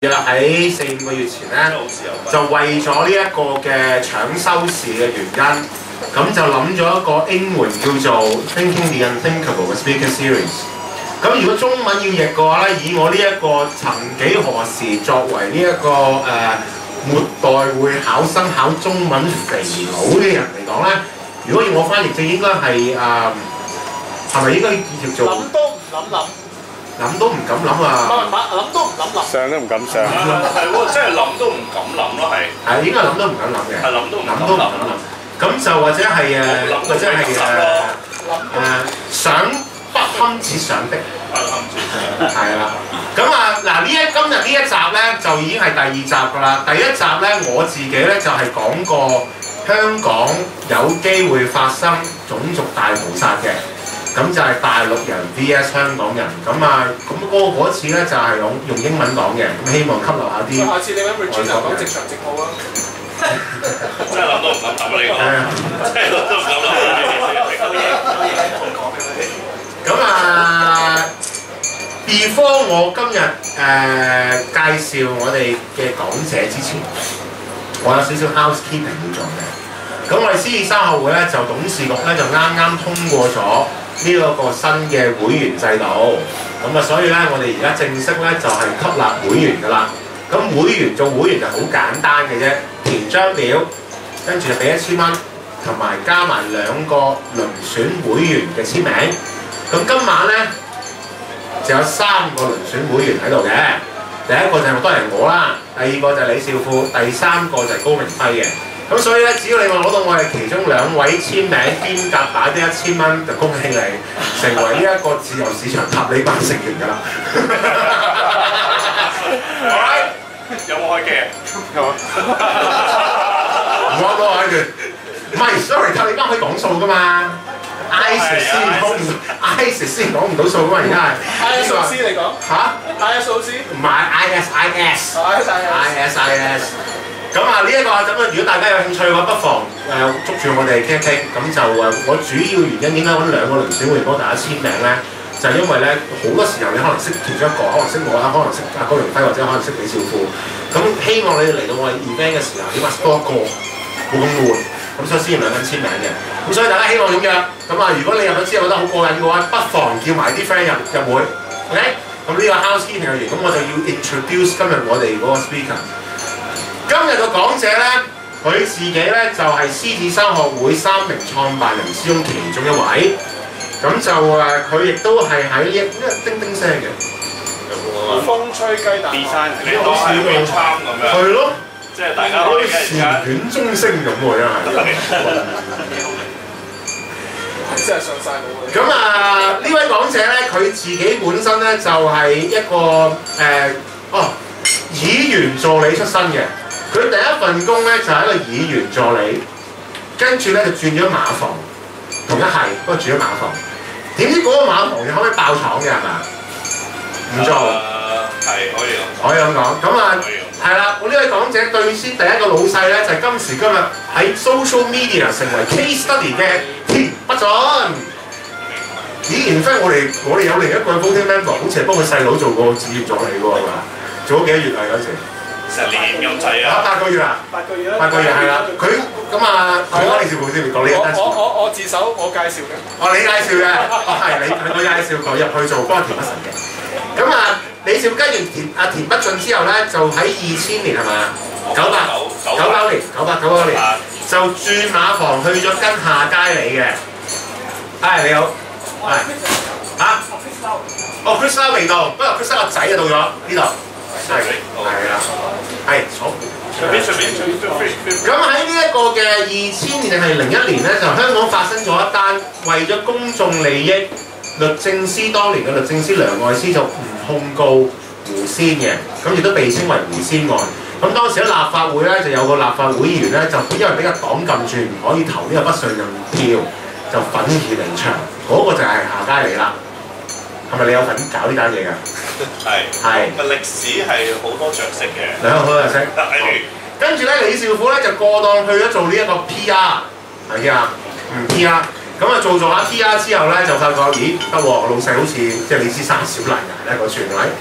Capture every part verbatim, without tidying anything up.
喺四五個月前咧，就為咗呢一個嘅搶收視嘅原因，咁就諗咗一個英文叫做 Thinking the Unthinkable 嘅 Speaker Series。咁如果中文要譯嘅話咧，以我呢一個曾幾何時作為呢、這、一個誒、呃、末代會考生考中文肥佬嘅人嚟講咧，如果要我翻譯，就應該係誒係咪應該叫做？諗都唔諗諗。諗都唔敢諗啊！唔係諗都唔敢諗，上都唔敢上。 係喎，即係諗都唔敢諗咯，係。 係應該諗都唔敢諗嘅。係諗都唔諗都唔敢諗。咁就或者係誒，或者係誒誒想不堪設想的。不堪設想。係啦。咁啊嗱，呢一今日呢一集咧就已經係第二集㗎啦。第一集咧我自己咧就係講過香港有機會發生種族大屠殺嘅。咁就係大陸人 V S 香港人，咁啊，咁嗰嗰次咧就係用用英文講嘅，咁希望吸納下啲。下次你揾 Regina 講直場直播啊！真係諗都唔敢諗啊！呢個真係諗都唔敢諗。咁啊 ，before 我今日誒、呃、介紹我哋嘅講者之前，我有少少 housekeeping 要做嘅。咁我哋獅子山學會咧就董事局咧就啱啱通過咗呢一個新嘅會員制度，咁啊所以咧我哋而家正式咧就係吸納會員㗎啦。咁會員做會員就好簡單嘅啫，填張表，跟住就俾一千蚊，同埋加埋兩個遴選會員嘅簽名。咁今晚咧就有三個遴選會員喺度嘅，第一個就係當然我啦，第二個就係李少富，第三個就係高明輝嘅。咁所以咧，只要你話攞到我哋其中兩位簽名兼夾打啲一千蚊，就恭喜你成為呢一個自由市場塔利班成員㗎啦。 有冇開機啊？有啊。 冇冇開機。唔係 ，sorry， 塔利班可以講數㗎嘛 ？ISIS 先講唔 ，ISIS 先講唔到數㗎嘛？而家係 I S O C 你講嚇 ？I S O C 唔係 I S I S。I S I S。咁啊，呢一個咁啊，如果大家有興趣嘅話，不妨誒捉住我哋傾一傾。咁就誒，我主要原因點解揾兩個遴選會員幫大家簽名咧？就係因為咧，好多時候你可能識其中一個，可能識我啦，可能識阿高榮輝，或者可能識李少富。咁希望你哋嚟到我哋 event 嘅時候，起碼多一個，冇咁悶。咁所以先兩個人簽名嘅。咁所以大家希望踴躍。咁啊，如果你入咗之後覺得好過癮嘅話，不妨叫埋啲 friend 入入會。OK？咁呢個 housekeeping 完，咁我就要 introduce 今日我哋嗰個 speaker。今日個講者咧，佢自己咧就係獅子山學會三名創辦人之中其中一位。咁就誒，佢亦都係喺呢一呢個叮叮聲嘅。 風吹雞蛋。design 你好似個餐咁樣。 係咯。 即係大家可以禪院中聲咁喎，真係。 真係上晒腦。 咁啊，呢位講者咧，佢自己本身咧就係一個誒，哦，議員助理出身嘅。佢第一份工咧就係一個議員助理，跟住咧就轉咗馬房，同一係不過轉咗馬房。點知嗰個馬房你可唔可以爆廠嘅係咪？唔做。 係可以咁。 可以咁講。咁啊，係啦，我呢位講者對先第一個老細咧就係今時今日喺 social media 成為 case study 嘅田北俊。咦，然之後我哋我哋有另一個 voting member， 好似係幫佢細佬做過議員助理喎，係嘛？做咗幾多月啊嗰時？成年咁滯啊！八個月啊！八個月啦！八個月係啦，佢咁啊，講李少富先，講呢一單。 我我我自首，我介紹嘅。 哦，你介紹嘅，哦係你我介紹佢入去做幫田北辰嘅。咁啊，李少跟完田阿田北俊之後咧，就喺二千年係咪啊？九八九九年，九八九九年就轉馬房去咗跟下街里嘅。係你好，係嚇？哦 ，Chris Lau 未到，不過 Chris Lau 個仔就到咗呢度。係係啦，係坐。隨便隨便隨便。咁喺呢一個嘅二千年定係零一年咧，就香港發生咗一單為咗公眾利益，律政司當年嘅律政司梁愛詩就唔控告胡仙嘅，咁亦都被稱為胡仙案。咁當時喺立法會咧就有個立法會議員咧，就因為俾個黨禁住唔可以投呢個不信任票，就憤而離場。嗰、那個就係夏嘉莉啦。係咪你有份搞呢單嘢㗎？ 係。 係。 個歷史係好多着色嘅。 兩個好着色。係。跟住咧，李少富咧就過檔去咗做呢一個 P R， 係啊，嗯 P R。咁啊做做下 P R 之後咧，就發覺咦得喎，老細好似即係你知生小難捱咧嗰串係咪？好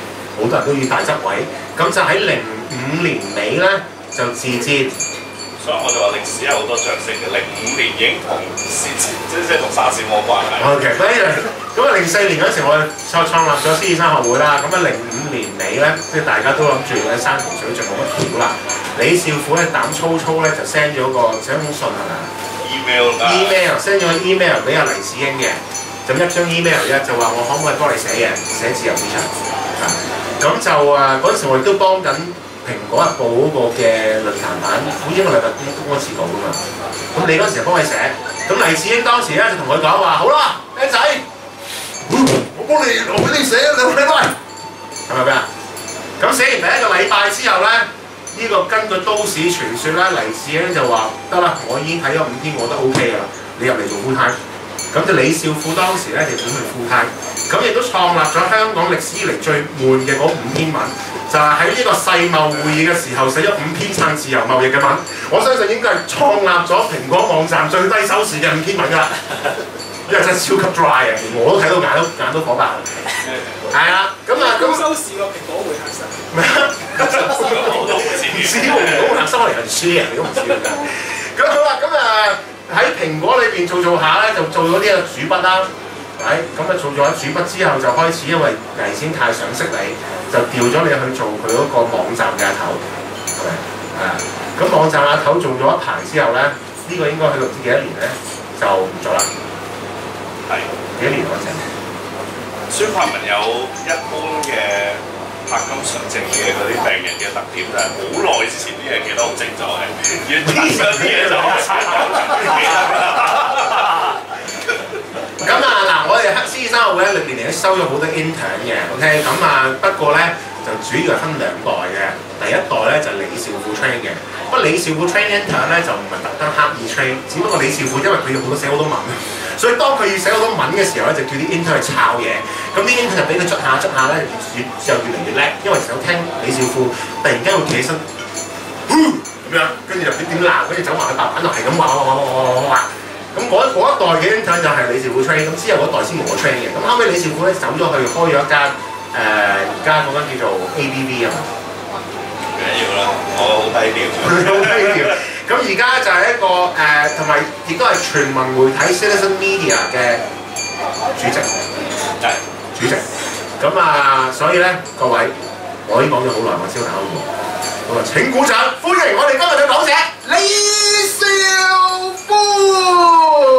好多人都要大執位，咁就喺零五年尾咧就自戰。 所以我就話歷史有好多着色嘅，零五年已經同時即即係同沙士冇關係。 OK，咁咁啊零四年嗰時我哋創創立咗獅子山學會啦，咁啊零五年尾咧，即係大家都諗住咧山窮水盡冇乜橋啦。李少虎咧膽粗粗咧就 send 咗個寫封信係咪 email 㗎 ？email send 咗個 email 俾阿黎智英嘅，咁一張 email 咧就話我可唔可以幫你寫嘅，寫自由市場啊。咁就啊嗰陣時我亦都幫緊蘋果日報嗰個嘅論壇版，好英個禮拜公公開稿噶嘛。咁你嗰時就幫佢寫，咁黎智英當時咧就同佢講話：好啦，靚仔，我幫你，我俾你寫兩個禮拜，係咪咩啊？咁寫完第一個禮拜之後咧，呢、這個根據都市傳說咧，黎智英就話得啦，我已經睇咗五篇，我都 OK 噶啦，你入嚟做 full time。咁就李少虎當時咧就轉去 full time，咁亦都創立咗香港歷史以嚟最悶嘅嗰五篇文。就係喺呢個世貿會議嘅時候寫咗五篇撐自由貿易嘅文，我相信應該係創立咗蘋果網站最低收視嘅五篇文㗎啦，因為真係超級 dry 啊，我都睇到眼都眼都火爆。係啦，咁啊咁收視個蘋果會客室。 咩啊？唔知喎，蘋果會客室可能係 share 你都唔知㗎。咁好啦，咁啊喺蘋果裏邊做做下咧，就做咗呢個主筆啦。係，咁啊做咗主筆之後就開始，因為黎智英太想識你，就調咗你去做佢嗰個網站嘅阿頭，係咪？啊，咁網站阿頭做咗一排之後咧，呢、這個應該去到唔知幾多年咧，就唔做啦。 係幾多年嗰陣？ 孫柏文有一般嘅柏金純正嘅嗰啲病人嘅特點，就係好耐之前啲嘢記得好清楚嘅，越啲啲嘢就開始記得啦。 咁啊嗱，我哋黑獅子山學會咧裏邊嚟收咗好多 intern 嘅 ，OK， 咁啊不過咧就主要係分兩代嘅，第一代咧就係李少虎 train 嘅，不過李少虎 train intern 咧就唔係特登刻意 train，只不過李少虎因為佢要好多寫好多文，所以當佢要寫好多文嘅時候咧，就叫啲 intern 去抄嘢，咁啲 intern 就俾佢捽下捽下咧，越就越嚟越叻，因為成日聽李少虎突然間會企起身，咁樣，跟住就點點鬧，跟住走埋去白板度係咁畫畫畫畫畫畫。咁嗰一代嘅 intern 就係李少虎 train，咁之後嗰代先冇我 train 嘅。咁後尾李少虎咧走咗去開咗一間誒而家嗰間叫做 A B V 啊嘛。 唔緊要啦，我好低調。 好低調。咁而家就係一個誒，同埋亦都係全民媒體 Citizen Media 嘅主席。係主席。咁啊，所以咧各位，我已經講咗好耐，我先打開喎。咁啊，請鼓掌，歡迎我哋今日嘅講者李少虎。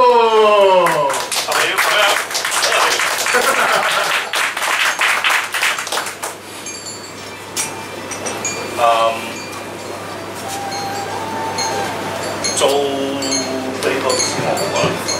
嗯，做呢個先我冇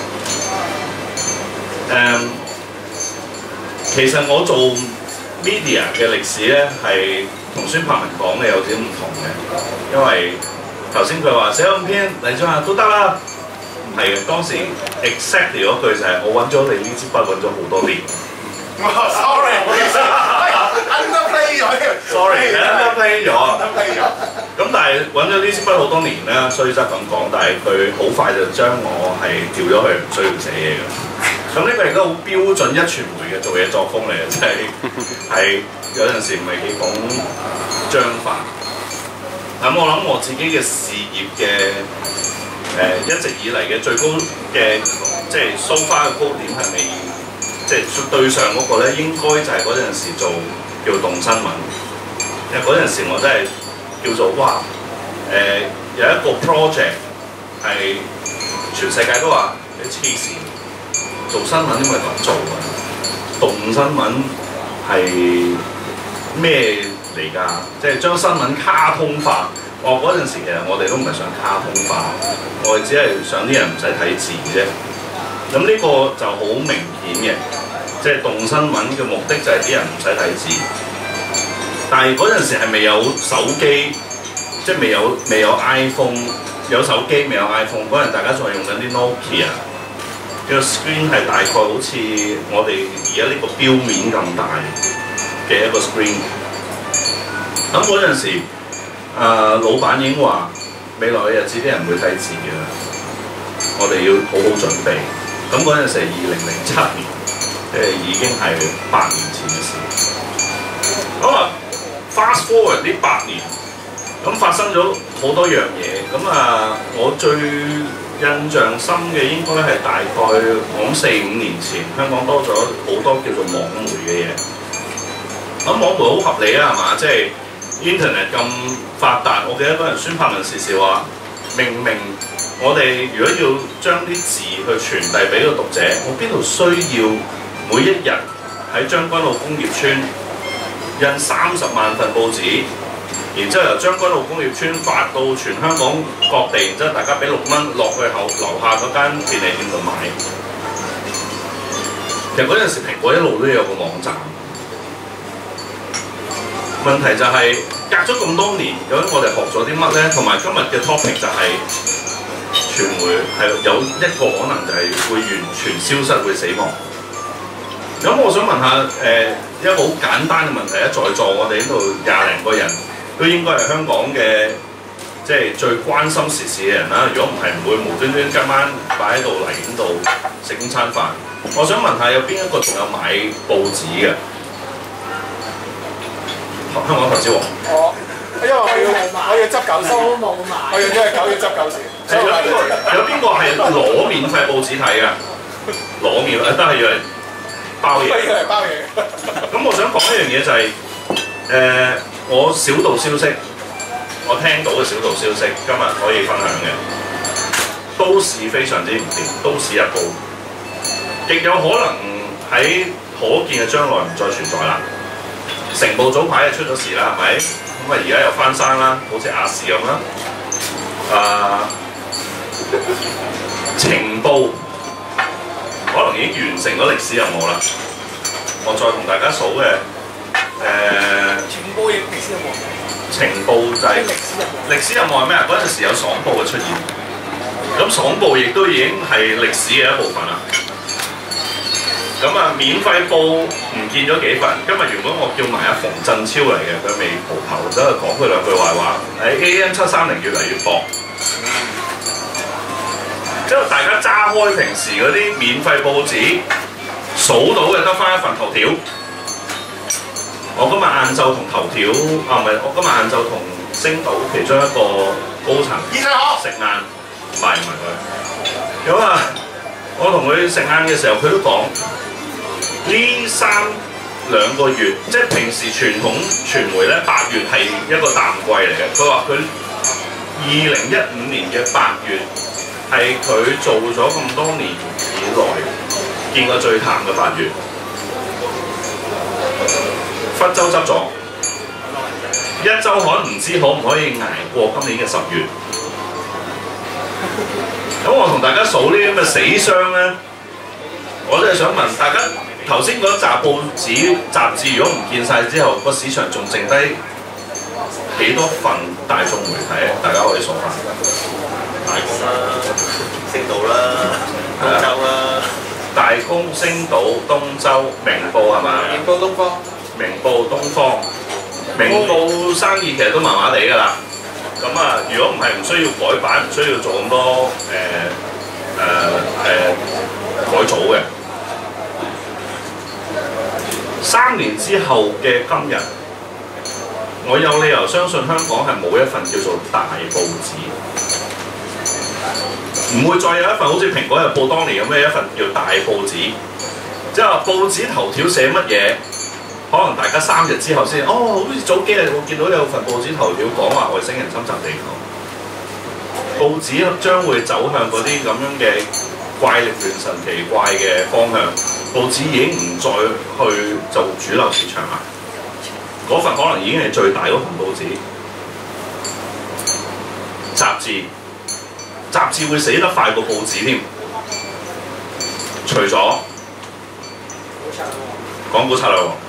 講。 誒，其實我做 media 嘅歷史咧，係同孫柏文講嘅有啲唔同嘅，因為頭先佢話寫五篇嚟咗下都得啦，唔係嘅，當時 exactly 嗰句就係我揾咗你呢支筆揾咗好多年。 sorry， 唔好意思 ，underplay 咗添。 sorry，underplay 咗。underplay 咗。咁但係揾咗呢支筆好多年咧，雖則咁講，但係佢好快就將我係調咗去唔需要寫嘢嘅。咁呢個亦都好標準一傳媒嘅做嘢作風嚟嘅，即係係有陣時唔係幾講章法。咁我諗我自己嘅事業嘅誒、呃、一直以嚟嘅最高嘅即係 so far 嘅高點係未。即係對上嗰個咧，應該就係嗰陣時做叫動新聞，因為嗰陣時我真係叫做哇誒、呃、有一個 project 係全世界都話你黐線，做新聞點會咁做啊？動新聞係咩嚟㗎？即係將新聞卡通化。我嗰陣時其實我哋都唔係想卡通化，我哋只係想啲人唔使睇字啫。咁呢個就好明顯嘅，即係動新聞嘅目的就係啲人唔使睇字。但係嗰陣時係未有手機，即係未有未有 iPhone， 有手機未有 iPhone。嗰陣大家仲係用緊啲 Nokia， 個 screen 係大概好似我哋而家呢個錶面咁大嘅一個 screen。咁嗰陣時，呃，老闆已經話未來嘅日子啲人唔會睇字嘅啦，我哋要好好準備。咁嗰陣時係二零零七年，即係已經係八年前嘅事。 咁啊 fast forward 呢八年，咁發生咗好多樣嘢。咁啊，我最印象深嘅應該係大概我諗四五年前，香港多咗好多叫做網媒嘅嘢。咁網媒好合理啊，係嘛？即係 Internet 咁發達，我記得嗰陣孫柏文時時話，明明我哋如果要將啲字去傳遞俾個讀者，我邊度需要每一日喺將軍澳工業村印三十萬份報紙，然之後由將軍澳工業村發到全香港各地，然之後大家俾六蚊落去後樓下嗰間便利店度買。其實嗰陣時蘋果一路都有個網站，問題就係、是、隔咗咁多年，究竟我哋學咗啲乜咧？同埋今日嘅 topic 就係、是、傳媒係有一個可能就係會完全消失、會死亡。咁我想問下誒、呃、一個好簡單嘅問題咧，在座我哋呢度廿零個人都應該係香港嘅即係最關心時事嘅人啦。如果唔係，唔會無端端今晚擺喺度嚟呢度食午餐飯。我想問下有邊一個仲有買報紙嘅？香港投資王。 我因為我要我要執狗屎， 都冇買。 我養咗隻狗要執狗屎。 有邊個有邊個係攞免費報紙睇㗎？攞免費都係要嚟包嘢。 要嚟包嘢。 咁我想講一樣嘢就係、是、誒、呃，我小道消息，我聽到嘅小道消息，今日可以分享嘅。都市非常之唔掂，《都市日報》極有可能喺可見嘅將來唔再存在啦。成報早排就出咗事啦，係咪？咁啊而家又翻生啦，好似亞視咁啦。啊，情報可能已經完成咗歷史任務啦。我再同大家數嘅誒， 情報亦歷史任務。 情報就係、是、歷史任務係咩啊？嗰陣時有爽報嘅出現，咁爽報亦都已經係歷史嘅一部分啦。咁啊，免費報唔見咗幾份。今日原本我叫埋阿馮振超嚟嘅，佢未蒲頭，走去講佢兩句壞話。誒 A M 七三零越嚟越薄，之後大家揸開平時嗰啲免費報紙，數到嘅得翻一份頭條。我今日晏晝同頭條啊，唔係，我今日晏晝同星島其中一個高層食晏，唔係唔係佢。咁啊，我同佢食晏嘅時候，佢都講。呢三兩個月，即係平時傳統傳媒咧，八月係一個淡季嚟嘅。佢話佢二零一五年嘅八月係佢做咗咁多年以來見過最淡嘅八月。忽州執咗，一週刊唔知可唔可以捱過今年嘅十月。咁我同大家數呢啲咁嘅死傷咧，我都係想問大家。頭先嗰紮報紙雜誌，如果唔見晒之後，個市場仲剩低幾多份大眾媒體？大家可以數下。 大公啦，星島啦，東周啦。 大公、星島、東周、明報係嘛？ 明報東方。 明報東方。明報生意其實都麻麻地㗎啦。咁啊，如果唔係唔需要改版，唔需要做咁多誒誒誒改組嘅。三年之後嘅今日，我有理由相信香港係冇一份叫做大報紙，唔會再有一份好似《蘋果日報》當年咁嘅一份叫大報紙。即係話報紙頭條寫乜嘢，可能大家三日之後先，哦，好似早幾日我見到有份報紙頭條講話外星人侵襲地球。報紙將會走向嗰啲咁樣嘅怪力亂神奇怪嘅方向。報紙已經唔再去做主流市場啦，嗰份可能已經係最大嗰份報紙。雜誌，雜誌會死得快過報紙添。除咗講股策略王，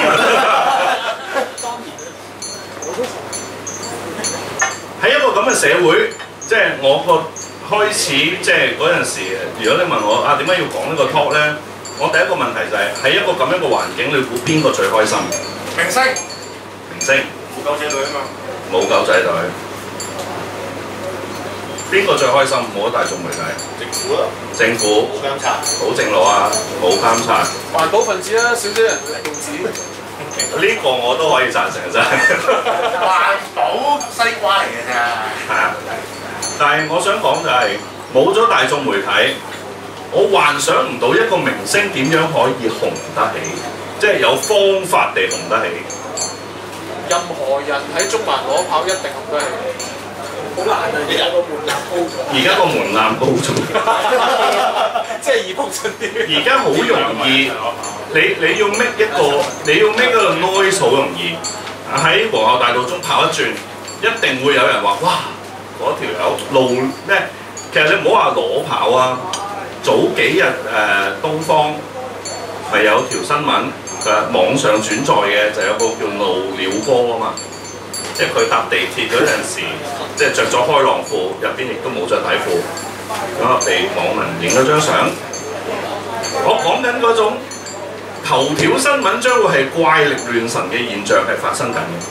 喺一個咁嘅社會，即係我個開始，即係嗰陣時，如果你問我啊點解要講呢個 talk 咧？我第一個問題就係、是、喺一個咁樣嘅環境，你估邊個最開心？ 明星。 明星。 冇狗仔隊啊嘛。冇狗仔隊。邊個最開心？冇咗大眾媒體。 政府啦。 政府。 冇監察。 好正路啊！冇監察。 環保分子啦，少啲人用紙。 呢個我都可以贊成真係。 環保西瓜嚟嘅啫。 係啊，但係我想講就係冇咗大眾媒體，我幻想唔到一個明星點樣可以紅得起，即係有方法地紅得起。 任何人喺中環攞跑一定紅得起。好難啊！而家個門檻高咗。 而家個門檻高咗， 即係易撲親啲。 而家好容易，你你要 make 一個，你要 make 一個 noise 好容易。喺皇后大道中跑一轉，一定會有人話：哇！嗰條友路咩？其實你唔好話裸跑啊，早幾日誒、呃、東方咪有條新聞誒網上轉載嘅，就有個叫露鳥哥啊嘛。即係佢搭地鐵嗰陣時，即係着咗開浪褲，入邊亦都冇着底褲，咁啊被網民影咗張相。我講緊嗰種頭條新聞將會係怪力亂神嘅現象係發生緊嘅。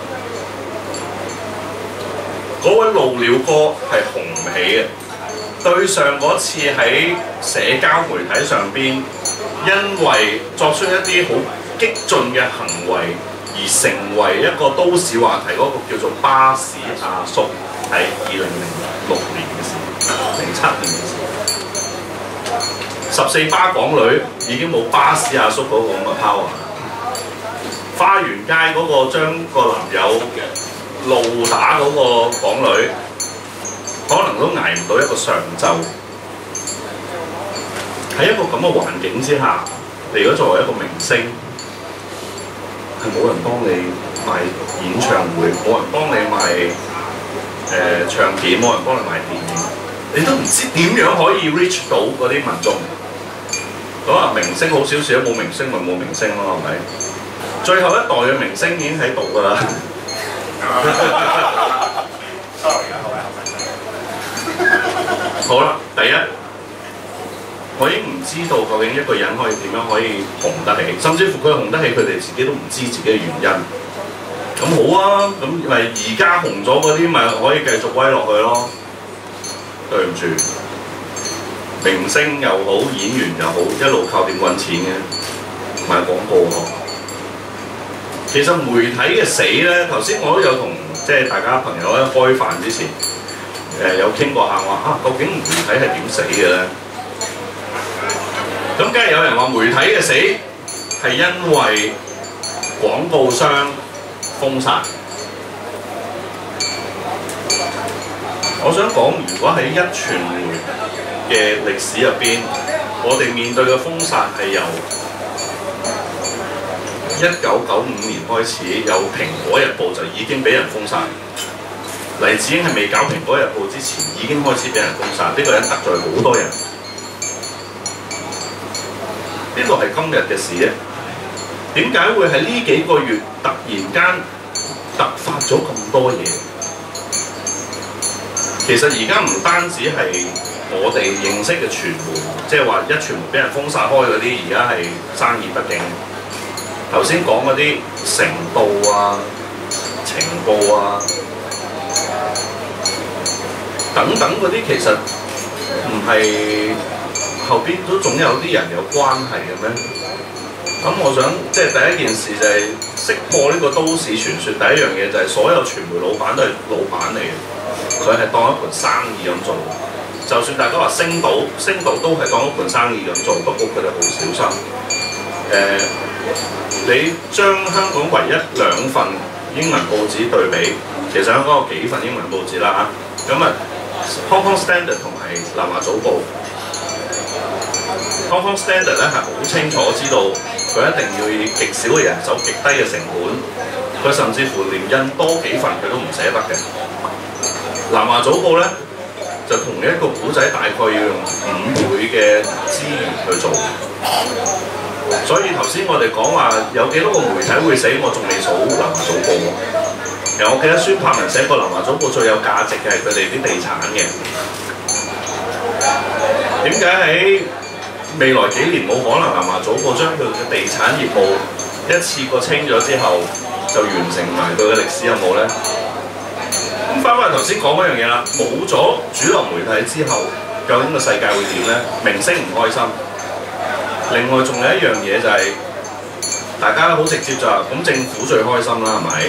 嗰位露鳥哥係紅唔起嘅，對上嗰次喺社交媒體上邊，因為作出一啲好激進嘅行為，而成為一個都市話題嗰個叫做巴士阿叔，喺二零零六年嘅事，零七年嘅事。十四巴港女已經冇巴士阿叔嗰個咁嘅 power。花園街嗰個將個男友路打嗰個港女，可能都捱唔到一個上晝。喺一個咁嘅環境之下，你如果作為一個明星，係冇人幫你賣演唱會，冇人幫你賣誒、呃、唱片，冇人幫你賣電影，你都唔知點樣可以 reach 到嗰啲民眾。講話明星好少少，冇明星咪冇明星咯，係咪？最後一代嘅明星已經喺度㗎啦。好啦，第一，我已經唔知道究竟一個人可以點樣可以紅得起，甚至乎佢紅得起，佢哋自己都唔知自己嘅原因。咁好啊，咁咪而家紅咗嗰啲咪可以繼續威落去咯。對唔住，明星又好，演員又好，一路靠點揾錢嘅，賣廣告嗬。其實媒體嘅死咧，頭先我都有同即係大家朋友咧開飯之前，誒、呃、有傾過下話啊，究竟媒體係點死嘅咧？咁梗係有人話媒體嘅死係因為廣告商封殺。我想講，如果喺一傳媒嘅歷史入邊，我哋面對嘅封殺係由一九九五年開始，有《蘋果日報》就已經俾人封殺。黎智英係未搞《蘋果日報》之前，已經開始俾人封殺。呢、這個人得罪好多人。呢個係今日嘅事咧？點解會喺呢幾個月突然間突發咗咁多嘢？其實而家唔單止係我哋認識嘅傳媒，即係話一傳媒俾人封殺開嗰啲，而家係生意不景。頭先講嗰啲成報啊、情報啊等等嗰啲，其實唔係後邊都總有啲人有關係嘅咩？咁我想即係第一件事就係識破呢個都市傳說。第一樣嘢就係所有傳媒老闆都係老闆嚟嘅，佢係當一盤生意咁做。就算大家話星島，星島都係當一盤生意咁做，不過佢哋好小心。誒、呃，你將香港唯一兩份英文報紙對比，其實香港有幾份英文報紙啦嚇。咁啊 ，Hong Kong Standard 同埋南華早報。Hong Kong Standard 咧係好清楚知道，佢一定要以極少嘅人手、極低嘅成本，佢甚至乎連印多幾份佢都唔捨得嘅。南華早報咧就同一個古仔大概要用五倍嘅資源去做。所以頭先我哋講話有幾多個媒體會死，我仲未數南華早報喎。其實我記得孫柏文寫過南華早報最有價值嘅係佢哋啲地產嘅。點解喺未來幾年冇可能南華早報將佢嘅地產業務一次過清咗之後就完成埋佢嘅歷史任務咧？咁翻返頭先講嗰樣嘢啦，冇咗主流媒體之後，究竟個世界會點咧？明星唔開心。另外仲有一樣嘢就係、是、 大家好直接就話咁政府最開心啦，係咪？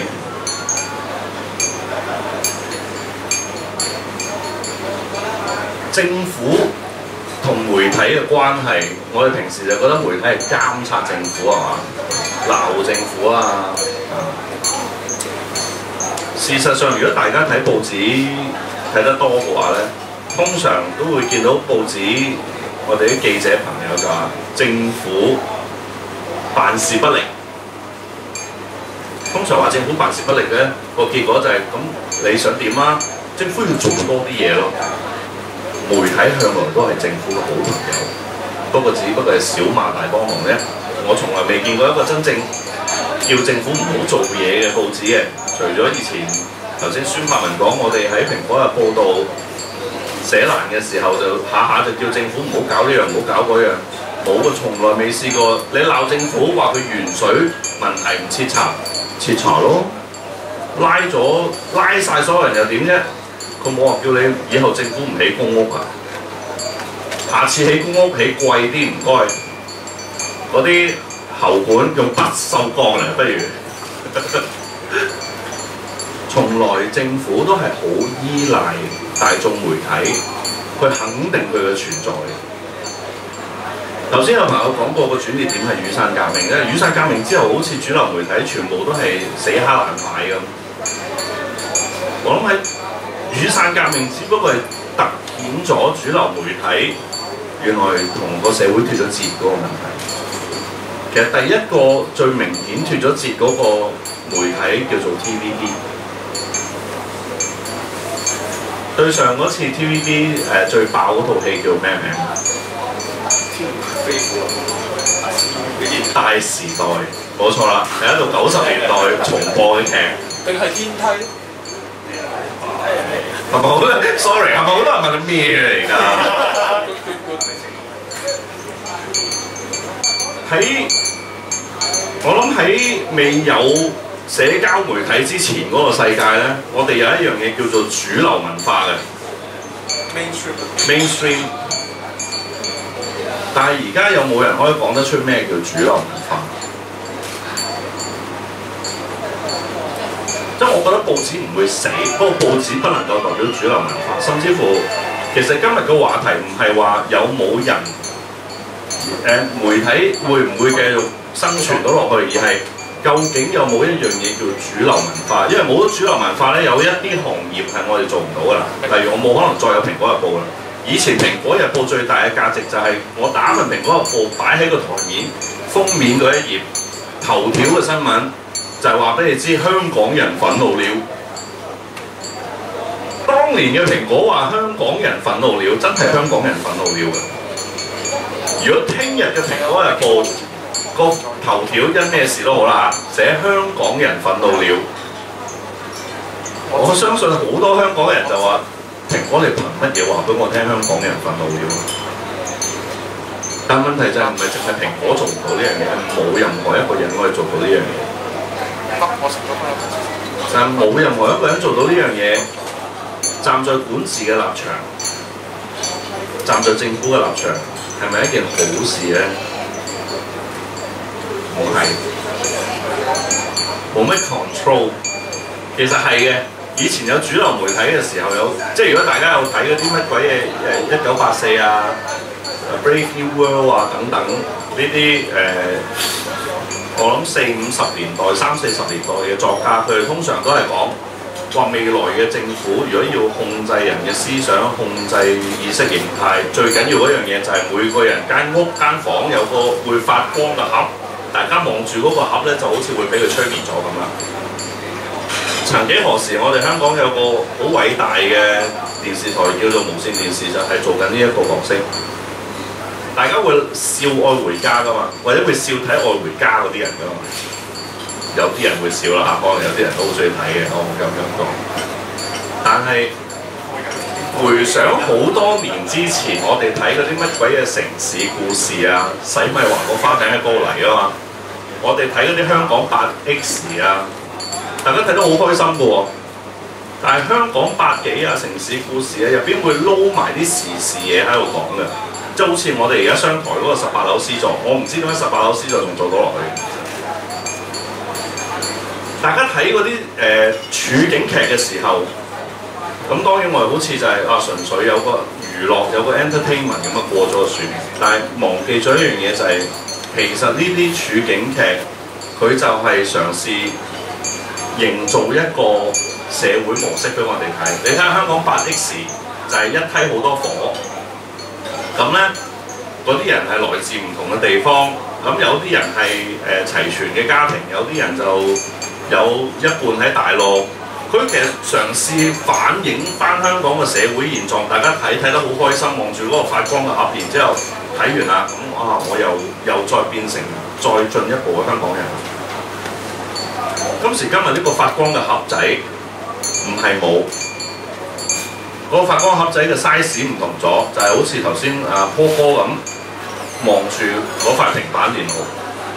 政府同媒體嘅關係，我哋平時就覺得媒體係監察政府係嘛，鬧政府啊。事實上，如果大家睇報紙睇得多嘅話咧，通常都會見到報紙，我哋啲記者朋友就話政府辦事不力。通常話政府辦事不力咧，個結果就係、是、咁，你想點啊？政府要做多啲嘢咯。媒體向來都係政府嘅好朋友，不過只不過係小罵大幫忙啫。我從來未見過一個真正叫政府唔好做嘢嘅報紙嘅，除咗以前頭先孫柏文講，我哋喺《蘋果日報》度寫欄嘅時候，就下下就叫政府唔好搞呢樣，唔好搞嗰樣。冇嘅，從來未試過。你鬧政府話佢原水問題唔徹查，徹查咯，拉咗拉曬所有人又點啫？佢冇話叫你以後政府唔起公屋啊，下次起公屋起貴啲唔該，嗰啲喉管用不鏽鋼嚟不如。從來政府都係好依賴大眾媒體去肯定佢嘅存在。頭先有朋友講過個轉捩點係雨傘革命咧，雨傘革命之後好似主流媒體全部都係死蝦爛蟹咁。我諗喺雨傘革命只不過係突顯咗主流媒體原來同個社會脫咗節嗰個問題。其實第一個最明顯脫咗節嗰個媒體叫做 T V B。對上嗰次 T V B 誒、呃、最爆嗰套戲叫咩名？大時代，冇錯啦，係一套九十年代重播嘅劇。 定係天梯？ 係咪好？sorry，係咪好多人問緊咩嚟㗎？喺我諗喺未有社交媒體之前嗰個世界咧，我哋有一樣嘢叫做主流文化嘅 mainstream。但係而家有冇人可以講得出咩叫主流文化？即係我覺得報紙唔會死，不過報紙不能夠代表主流文化，甚至乎其實今日嘅話題唔係話有冇人誒、呃、媒體會唔會繼續生存到落去，而係究竟有冇一樣嘢叫主流文化？因為冇咗主流文化咧，有一啲行業係我哋做唔到㗎啦。例如我冇可能再有蘋果日報啦。以前蘋果日報最大嘅價值就係我打份蘋果日報擺喺個台面封面嗰一頁頭條嘅新聞，就係話俾你知香港人憤怒了。當年嘅蘋果話香港人憤怒了，真係香港人憤怒了嘅。如果聽日嘅蘋果日報個頭條因咩事都好啦，寫香港人憤怒了，我相信好多香港人就話。蘋果你憑乜嘢話俾我聽香港人憤怒了？但問題就係唔係淨係蘋果做唔到呢樣嘢，冇任何一個人可以做到呢樣嘢。就係冇任何一個人做到呢樣嘢。站在管治嘅立場，站在政府嘅立場，係咪一件好事咧？唔係，冇咩 control。其實係嘅。以前有主流媒體嘅時候有，即係如果大家有睇嗰啲乜鬼嘢誒一九八四啊、Brave New World 啊等等呢啲誒，我諗四五十年代、三四十年代嘅作家，佢哋通常都係講話未來嘅政府如果要控制人嘅思想、控制意識形態，最緊要嗰樣嘢就係每個人間屋間房有個會發光嘅盒，大家望住嗰個盒咧，就好似會俾佢催眠咗咁啦。曾幾何時，我哋香港有個好偉大嘅電視台叫做無線電視，就係、是、做緊呢一個角色。大家會笑愛回家噶嘛，或者會笑睇愛回家嗰啲人噶嘛。有啲人會笑啦嚇，可能有啲人都好中意睇嘅，我咁樣講。但係回想好多年之前，我哋睇嗰啲乜鬼嘅城市故事啊，洗米華個花名喺高嚟啊嘛。我哋睇嗰啲香港八 X 啊。大家睇得好開心嘅喎，但係香港百幾啊城市故事啊入邊會撈埋啲時事嘢喺度講嘅，即係好似我哋而家商台嗰個十八樓 C 座，我唔知點解十八樓 C 座仲做到落去。 大家睇嗰啲誒處境劇嘅時候，咁當然我哋好似就係、是、啊純粹有個娛樂有個 entertainment 咁啊過咗算，但係忘記咗一樣嘢就係、是、其實呢啲處境劇佢就係嘗試營造一個社會模式俾我哋睇。你睇下香港八 X 就係一梯好多火，咁咧嗰啲人係來自唔同嘅地方，咁有啲人係誒、呃、齊全嘅家庭，有啲人就有一半喺大陸。佢其實嘗試反映翻香港嘅社會現狀，大家睇睇得好開心，望住嗰個發光嘅盒，然之後睇完啦，咁啊我又又再變成再進一步嘅香港人。今時今日呢個發光嘅盒仔唔係冇，嗰、那個發光盒仔嘅 size 唔同咗，就係、是、好似頭先啊波波咁望住嗰塊平板電腦，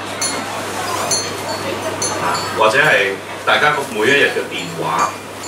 啊或者係大家每一日嘅電話，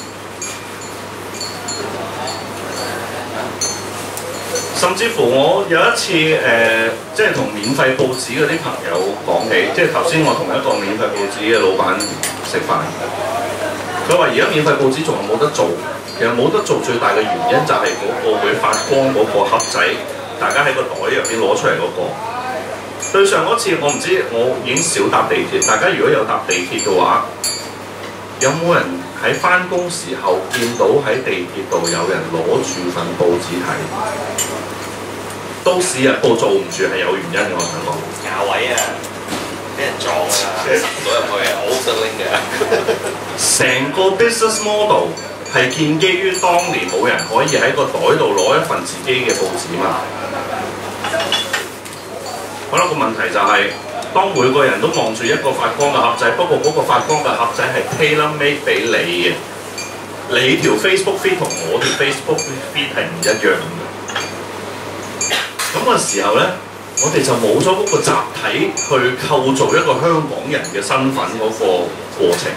甚至乎我有一次誒、呃，即係同免費報紙嗰啲朋友講起，即係頭先我同一個免費報紙嘅老闆食飯，佢話而家免費報紙仲係冇得做，其實冇得做最大嘅原因就係嗰個會發光嗰個盒仔，大家喺個袋入邊攞出嚟嗰、那個。對上嗰次我唔知，我已經少搭地鐵，大家如果有搭地鐵嘅話，有冇人喺返工時候見到喺地鐵度有人攞住份報紙睇？都市日報做唔住係有原因嘅，我想講。 價位啊，俾人撞啊，塞唔到入去啊，好想拎嘅。 成個 business model 係建基於當年冇人可以喺個袋度攞一份自己嘅報紙嘛。好啦，個問題就係、是。當每個人都望住一個發光嘅盒仔，不過嗰個發光嘅盒仔係 tailor made 俾你嘅，你條 Facebook feed 同我條 Facebook feed 係唔一樣嘅。咁嘅時候咧，我哋就冇咗嗰個集體去構造一個香港人嘅身份嗰個過程。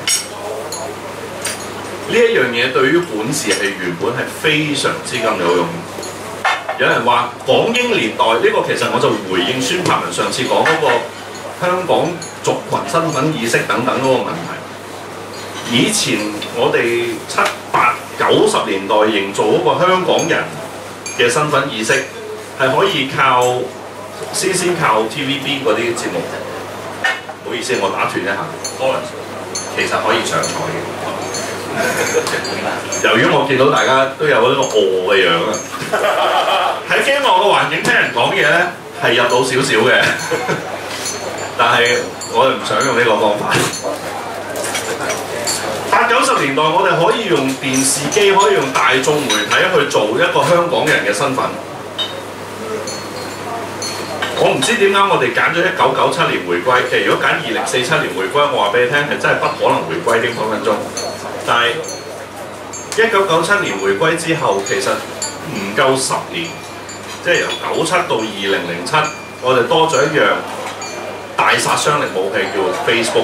呢一樣嘢對於管治係原本係非常之咁有用。有人話港英年代呢、這個其實我就回應孫柏文上次講嗰、那個。香港族群身份意識等等嗰個問題，以前我哋七八九十年代營造嗰個香港人嘅身份意識，係可以靠先先靠 T V B 嗰啲節目。唔好意思，我打斷一下 ，Lawrence 其實可以上台嘅。由於我見到大家都有呢個餓嘅樣啊，喺驚愕嘅環境聽人講嘢咧，係入到少少嘅。但係我哋唔想用呢個方法。八九十年代我哋可以用電視機，可以用大眾媒體去做一個香港人嘅身份。我唔知點解我哋揀咗一九九七年回歸，其實如果揀二零四七年回歸，我話俾你聽係真係不可能回歸添分分鐘。但係一九九七年回歸之後，其實唔夠十年，即係由九七到二零零七，我哋多咗一樣大殺傷力武器叫 Facebook。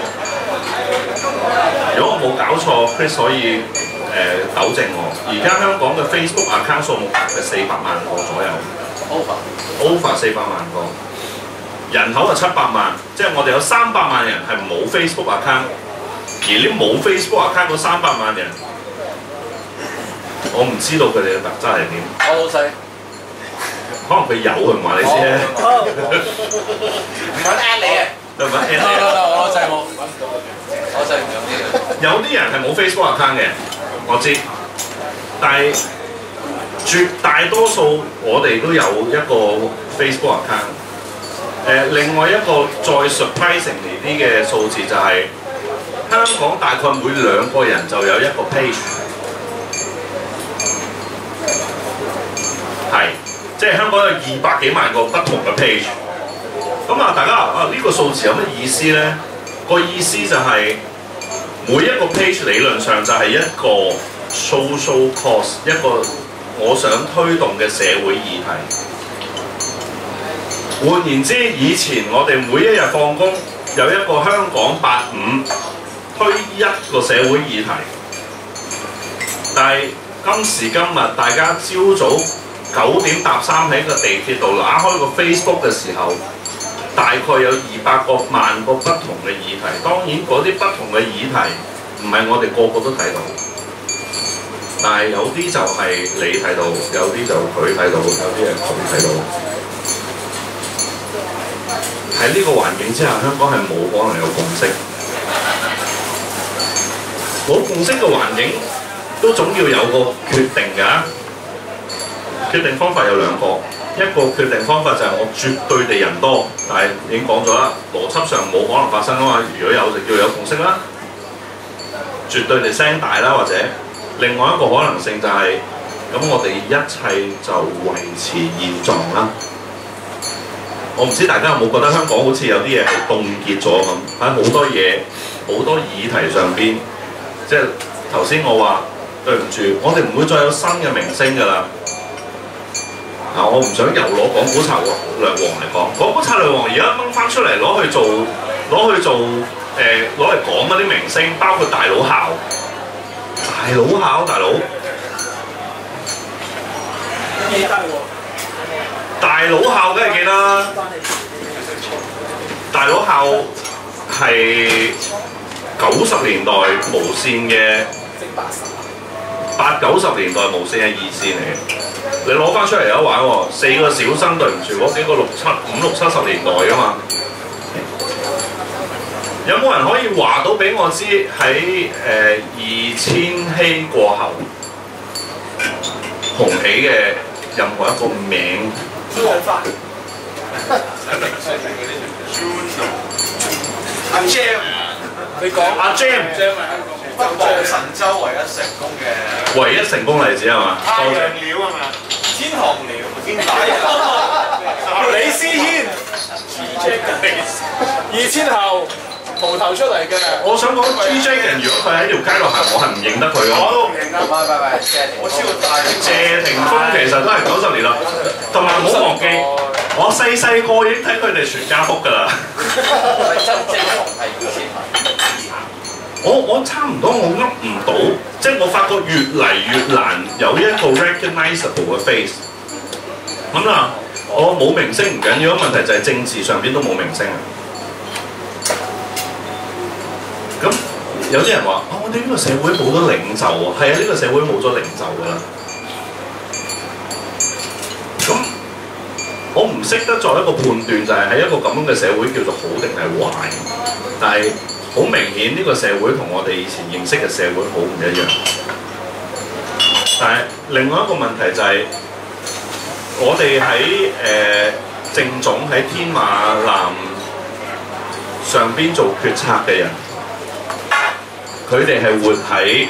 如果我冇搞錯 ，Chris 可以誒、呃、糾正我。而家香港嘅 Facebook account 數目係四百萬個左右 ，over over 四百萬個，人口係七百萬，即係我哋有三百萬人係冇 Facebook account， 而呢冇 Facebook account 嗰三百萬人，我唔知道佢哋嘅特質係點。 我老細。 可能佢有佢唔話你知咧， 唔揾 at 你嘅， 對唔對 ？at 你我真係冇，我真係唔用呢個。 有啲人係冇 Facebook account 嘅，我知，但係絕大多數我哋都有一個 Facebook account。誒、呃，另外一個再 surprisingly 啲嘅數字就係、是、香港大概每兩個人就有一個 page， 係。即係香港有二百幾萬個不同嘅 page， 咁啊大家啊呢、這個數字有乜意思咧？個意思就係每一個 page 理論上就係一個 social cause， 一個我想推動嘅社會議題。換言之，以前我哋每一日放工有一個香港八五推一個社會議題，但係今時今日大家朝早九點搭三喺個地鐵度打開個 Facebook 嘅時候，大概有二百個萬個不同嘅議題。當然嗰啲不同嘅議題唔係我哋個個都睇到，但係有啲就係你睇到，有啲就佢睇到，有啲係佢睇到。喺呢個環境之下，香港係冇可能有共識。冇共識嘅環境都總要有個決定㗎。決定方法有兩個，一個決定方法就係我絕對地人多，但係已經講咗啦，邏輯上冇可能發生啊嘛。如果有就叫有共識啦，絕對地聲大啦，或者另外一個可能性就係、是、咁，我哋一切就維持現狀啦。我唔知大家有冇覺得香港好似有啲嘢係凍結咗咁，喺好多嘢好多議題上邊，即係頭先我話對唔住，我哋唔會再有新嘅明星㗎啦。啊！我唔想又攞港股策略王嚟講，港股策略王而家掹翻出嚟攞去做攞去做誒攞嚟講嗰啲明星，包括大佬校，大佬校大佬，記得喎。大佬校梗係記得，大佬校係九十年代無線嘅，八九十年代無線嘅二線嚟嘅。你攞翻出嚟有得玩喎，四個小生對唔住嗰幾個六七五六七十年代㗎嘛。有冇人可以話到俾我知喺誒二千禧過後紅起嘅任何一個名？朱永發。阿 Jam， 你講阿 Jam。北部神州唯一成功嘅唯一成功例子係嘛？太陽鳥係嘛？天堂鳥天大啊！ 李思軒 二千後蒲頭出嚟嘅。 我想講 G Dragon 如果佢喺條街度行，我係唔認得佢咯。我都唔認得。唔係唔係，謝霆鋒。我知道大謝霆鋒其實都係九十年啦，同埋唔好忘記，我細細個已經睇佢哋全家福㗎啦。 曾正雄係二千後。 我我差唔多，我噏唔到，即係我發覺越嚟越難有一個 recognizable 嘅 face。咁啦，我冇明星唔緊要，問題就係政治上邊都冇明星啊。咁有啲人話：哦，我哋呢個社會冇咗領袖喎。係啊，呢個社會冇咗領袖㗎啦。咁我唔識得作一個判斷，就係喺一個咁樣嘅社會叫做好定係壞，但係。好明顯，呢個社會同我哋以前認識嘅社會好唔一樣。但係另外一個問題就係、是，我哋喺誒政總喺天馬南上邊做決策嘅人，佢哋係活喺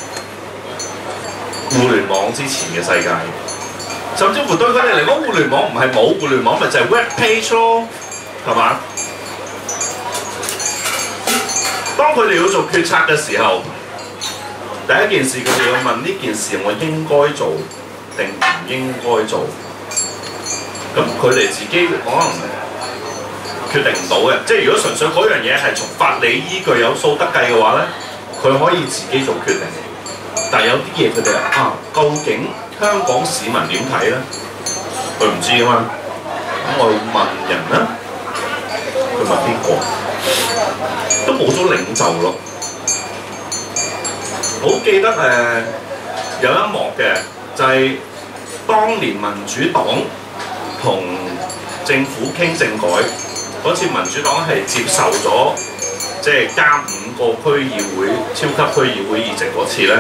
互聯網之前嘅世界。甚至乎對佢哋嚟講，互聯網唔係冇，互聯網咪就係 web page 咯，係嘛？當佢哋要做決策嘅時候，第一件事佢哋要問呢件事我應該做定唔應該做。咁佢哋自己可能決定唔到嘅，即係如果純粹嗰樣嘢係從法理依據有數得計嘅話咧，佢可以自己做決定。但係有啲嘢佢哋啊，究竟香港市民點睇咧？佢唔知啊嘛。咁我問人啦，佢問邊個？都冇咗領袖咯。好記得誒、呃、有一幕嘅，就係、是、當年民主黨同政府傾政改嗰次，民主黨係接受咗即係加五個區議會超級區議會議席嗰次咧。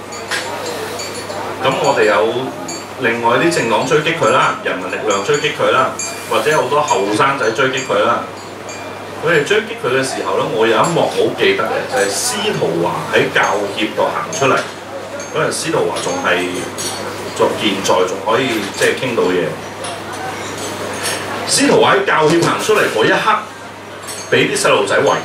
咁我哋有另外啲政黨追擊佢啦，人民力量追擊佢啦，或者好多後生仔追擊佢啦。佢哋追擊佢嘅時候咧，我有一幕好記得嘅，就係、是、司徒華喺教協度行出嚟。嗰陣司徒華仲係仲健在，仲可以即係傾到嘢。司徒華喺教協行出嚟嗰一刻，俾啲細路仔圍。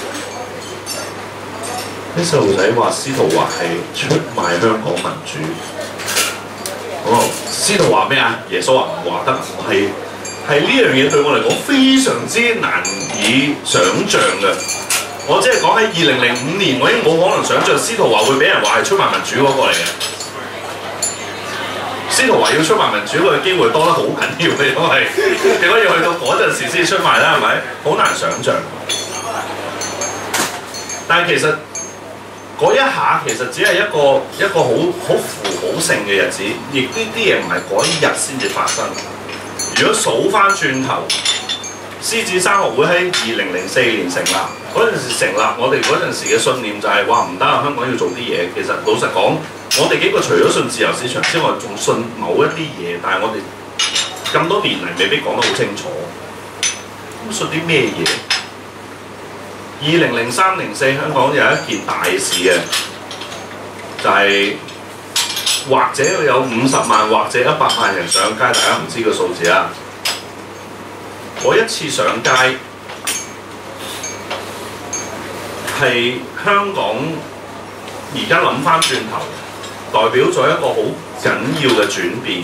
啲細路仔話司徒華係出賣香港民主。哦，司徒華咩啊？耶穌話唔話得，我係。係呢樣嘢對我嚟講非常之難以想像嘅。我只係講喺二零零五年，我已經冇可能想像司徒華會俾人話係出賣民主嗰個嚟嘅。司徒華要出賣民主嘅機會多得好緊要嘅，因為你可以去到嗰陣時先出賣啦，係咪？好難想像。但係其實嗰一下其實只係一個一個好好符號性嘅日子，亦呢啲嘢唔係嗰一日先至發生。如果數翻轉頭，獅子山學會喺二零零四年成立，嗰陣時成立，我哋嗰陣時嘅信念就係話唔得啊！香港要做啲嘢。其實老實講，我哋幾個除咗信自由市場之外，仲信某一啲嘢，但係我哋咁多年嚟未必講得好清楚。咁信啲咩嘢？二零零三零四香港有一件大事嘅，就係、是、或者有五十萬或者一百萬人上街，大家唔知個數字啊！嗰一次上街係香港而家諗翻轉頭，代表咗一個好緊要嘅轉變。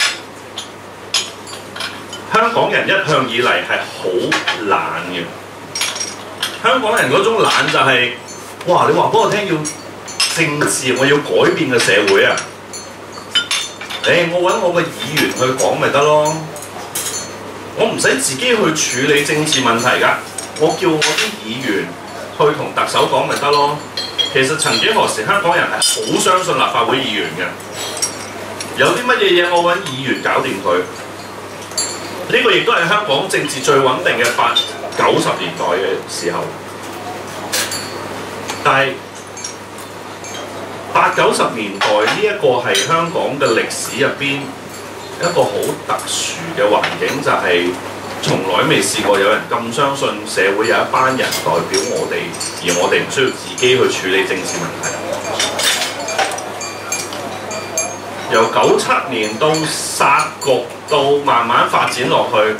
香港人一向以嚟係好懶嘅。香港人嗰種懶就係、是，哇！你話俾我聽要政治，我要改變嘅社會啊！誒，我揾我個議員去講咪得咯，我唔使自己去處理政治問題㗎，我叫我啲議員去同特首講咪得咯。其實曾幾何時香港人係好相信立法會議員嘅，有啲乜嘢嘢我揾議員搞掂佢。呢、這個亦都係香港政治最穩定嘅八九十年代嘅時候，但係八九十年代呢一個係香港嘅歷史入邊一個好特殊嘅環境，就係、是、從來未試過有人咁相信社會有一班人代表我哋，而我哋唔需要自己去處理政治問題。由九七年到殺局，到慢慢發展落去。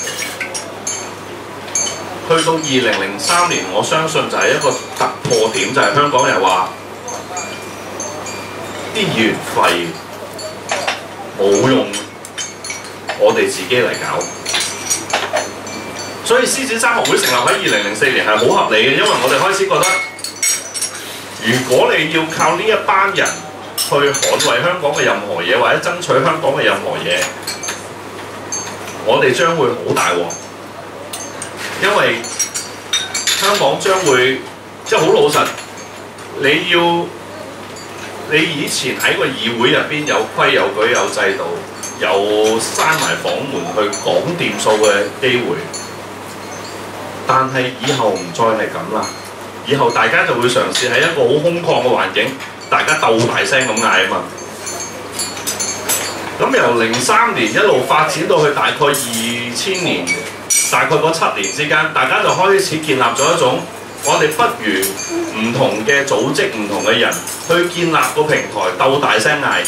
去到二零零三年，我相信就係一個突破點，就係、是、香港人話啲議員廢冇用，我哋自己嚟搞。所以獅子山學會成立喺二零零四年係好合理嘅，因為我哋開始覺得，如果你要靠呢一班人去捍衛香港嘅任何嘢，或者爭取香港嘅任何嘢，我哋將會好大鑊。因為香港將會即係好老實，你要你以前喺個議會入邊有規有矩有制度，有閂埋房門去講掂數嘅機會，但係以後唔再係咁啦。以後大家就會嘗試喺一個好空曠嘅環境，大家鬥大聲咁嗌啊嘛。咁由零三年一路發展到去大概二千年。大概嗰七年之間，大家就開始建立咗一種，我哋不如唔同嘅組織、唔同嘅人去建立個平台，鬥大聲嗌。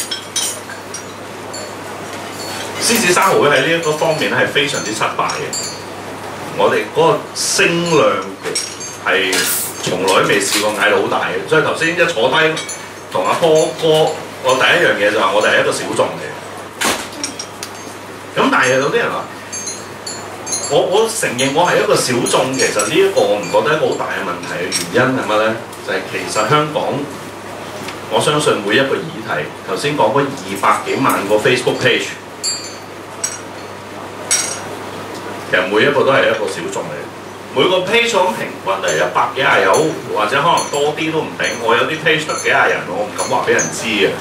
獅子山學會喺呢一個方面係非常之失敗嘅。我哋嗰個聲量係從來未試過嗌到好大嘅，所以頭先一坐低同阿波哥，我第一樣嘢就話我哋係一個小眾嚟。咁但係有啲人話，我我承認我係一個小眾，其實呢一個我唔覺得一個好大嘅問題嘅原因係乜咧？就係、是、其實香港，我相信每一個議題，頭先講嗰二百幾萬個 Facebook page， 其實每一個都係一個小眾嚟。每個 page 咁平均都係一百幾廿友，或者可能多啲都唔定。我有啲 page 得幾廿人，我唔敢話俾人知嘅。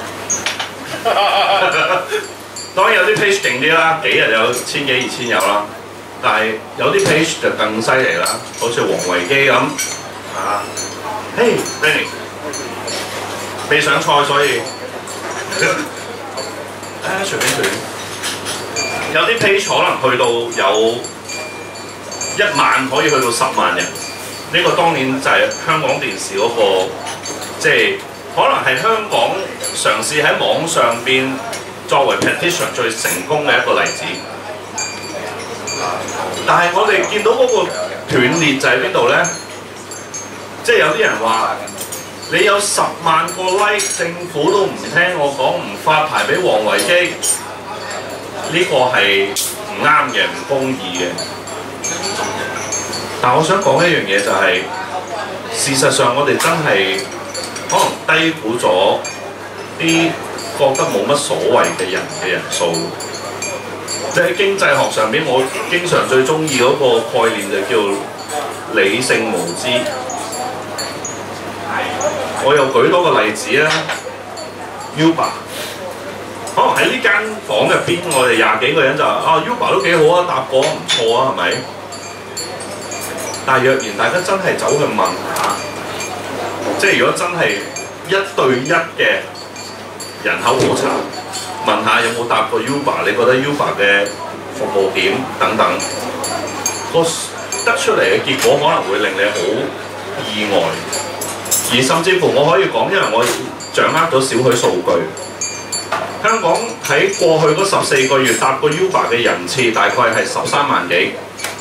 當然有啲 page 勁啲啦，幾日有千幾二千友啦。但係有啲 page 就更犀利啦，好似黃維基咁啊，嘿 Benny 未上菜所以，啊隨便隨便，有啲 page 可能去到有一萬，可以去到十萬人，呢、這個當年就係香港電視嗰、那個，即係可能係香港嘗試喺網上邊作為 petition 最成功嘅一個例子。但係我哋見到嗰個斷裂就喺邊度咧？即係有啲人話你有十萬個 like， 政府都唔聽我講，唔發牌俾黃維基，呢、這個係唔啱嘅，唔公義嘅。但我想講一樣嘢就係、是，事實上我哋真係可能低估咗啲覺得冇乜所謂嘅人嘅人數。即係喺經濟學上邊，我經常最中意嗰個概念就叫理性無知。 我又舉多個例子啦 ，Uber。可能喺呢間房入邊，我哋廿幾個人就話啊 Uber 都幾好啊，搭過唔錯啊，係咪？但係若然大家真係走去問下，即係如果真係一對一嘅人口普查，問下有冇搭過 Uber， 你覺得 Uber 嘅服務點等等，個得出嚟嘅結果可能會令你好意外，而甚至乎我可以講，因為我掌握咗少許數據。香港喺過去嗰十四個月搭過 Uber 嘅人次大概係十三萬幾，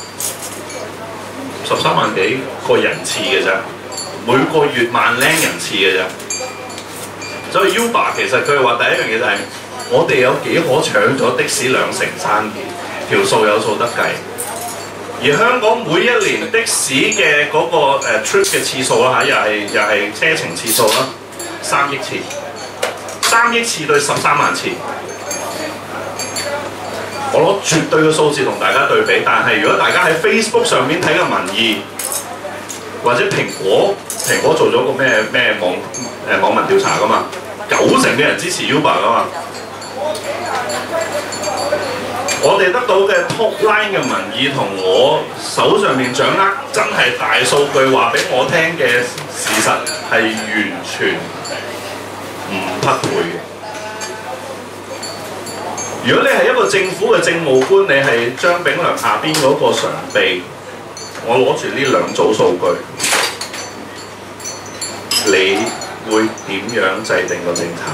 十三萬幾個人次嘅啫，每個月萬零人次嘅啫。所以 Uber 其實佢話第一樣嘢就係、是、我哋有幾可搶咗的士兩成生意，條數有數得計。而香港每一年的士嘅嗰、那個、呃、trip 嘅次數啦嚇，又係又係車程次數啦，三億次。三億次對十三萬次，我攞絕對嘅數字同大家對比。但係如果大家喺 Facebook 上面睇個民意，或者蘋果蘋果做咗個咩咩網誒、呃、網民調查㗎嘛，九成嘅人支持 Uber 㗎嘛。我哋得到嘅 top line 嘅民意同我手上面掌握真係大數據話俾我聽嘅事實係完全唔匹配嘅。如果你係一個政府嘅政務官，你係張炳良下邊嗰個常秘，我攞住呢兩組數據，你會點樣制定個政策？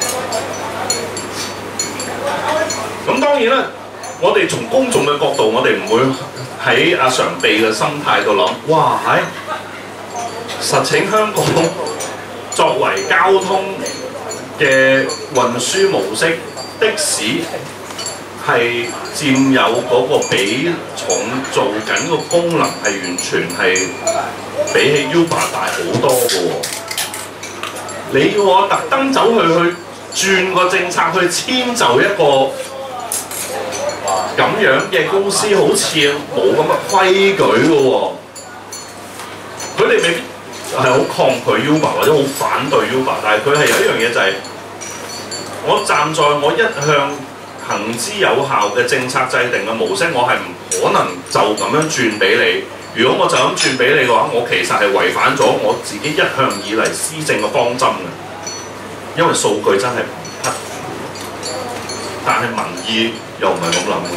咁當然啦，我哋從公眾嘅角度，我哋唔會喺阿常秘嘅心態度諗，哇係實情香港作為交通嘅運輸模式，的士係佔有嗰個比重做緊個功能係完全係比起 Uber 大好多嘅喎。你要我特登走去去轉個政策去遷就一個咁樣嘅公司，好似冇咁嘅規矩嘅喎。佢哋未必係好抗拒 Uber 或者好反對 Uber， 但係佢係有一樣嘢就係、是，我站在我一向行之有效嘅政策制定嘅模式，我係唔可能就咁樣轉俾你。如果我就咁轉俾你嘅話，我其實係違反咗我自己一向以嚟施政嘅方針嘅，因為數據真係唔匹，但係民意又唔係咁諗嘅。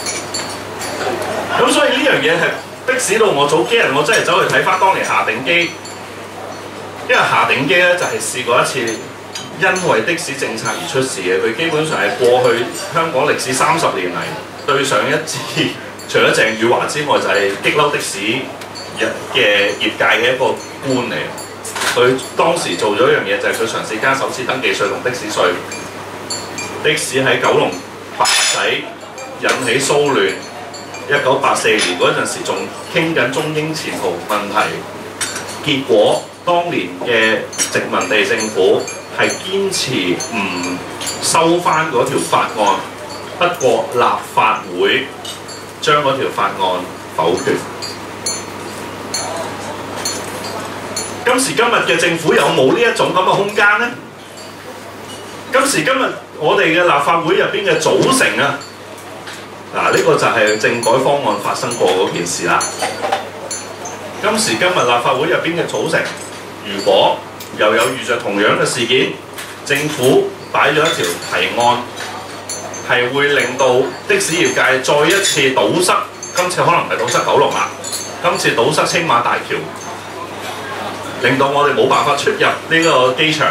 咁所以呢樣嘢係迫使到我早幾日我真係走去睇翻當年夏鼎基，因為夏鼎基咧就係試過一次因為的士政策而出事嘅，佢基本上係過去香港歷史三十年嚟對上一次，除咗鄭宇華之外，就係激嬲的士嘅業界嘅一個官嚟。佢當時做咗一樣嘢，就係佢嘗試加首次登記稅同的士稅。的士喺九龍八仔引起騷亂，一九八四年嗰陣時仲傾緊中英前途問題，結果當年嘅殖民地政府係堅持唔收翻嗰條法案，不過立法會將嗰條法案否決。今時今日嘅政府有冇呢一種咁嘅空間呢？今時今日我哋嘅立法會入邊嘅組成啊，嗱、這、呢個就係政改方案發生過嗰件事啦。今時今日立法會入邊嘅組成，如果又有遇着同樣嘅事件，政府擺咗一條提案，係會令到的士業界再一次堵塞，今次可能唔係堵塞九龍啦，今次堵塞青馬大橋，令到我哋冇辦法出入呢個機場，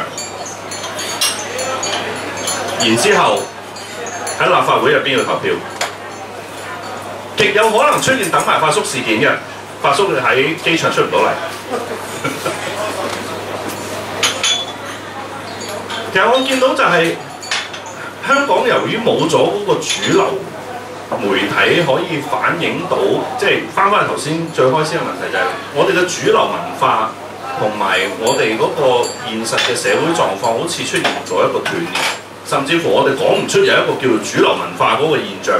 然之後喺立法會入邊要投票，極有可能出現等埋發叔事件嘅，發叔喺機場出唔到嚟。其實我見到就係、是、香港由於冇咗嗰個主流媒體可以反映到，即係翻返頭先最開始嘅問題就係、是、我哋嘅主流文化同埋我哋嗰個現實嘅社會狀況好似出現咗一個斷裂，甚至乎我哋講唔出有一個叫做主流文化嗰個現象。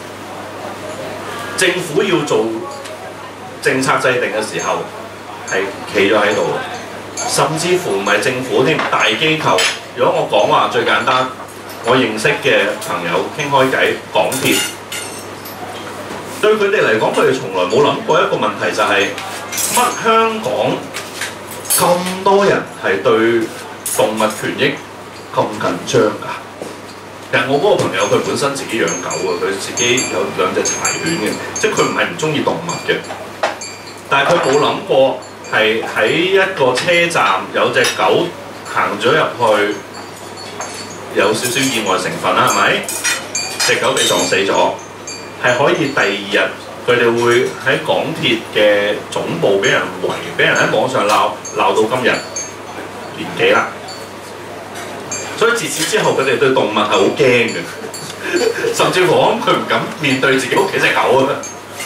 政府要做政策制定嘅時候係企咗喺度， 甚至乎唔係政府添，大機構。如果我講話最簡單，我認識嘅朋友傾開偈，港鐵對佢哋嚟講，佢哋從來冇諗過一個問題就係、乜香港咁多人係對動物權益咁緊張㗎？其實我嗰個朋友佢本身自己養狗啊，佢自己有兩隻柴犬嘅，即係佢唔係唔中意動物嘅，但係佢冇諗過係喺一個車站有隻狗行咗入去，有少少意外成分啦，係咪？隻狗被撞死咗，係可以第二日佢哋會喺港鐵嘅總部俾人圍，俾人喺網上鬧鬧到今日年幾啦。所以自此之後，佢哋對動物係好驚嘅，甚至乎我諗佢唔敢面對自己屋企隻狗啊！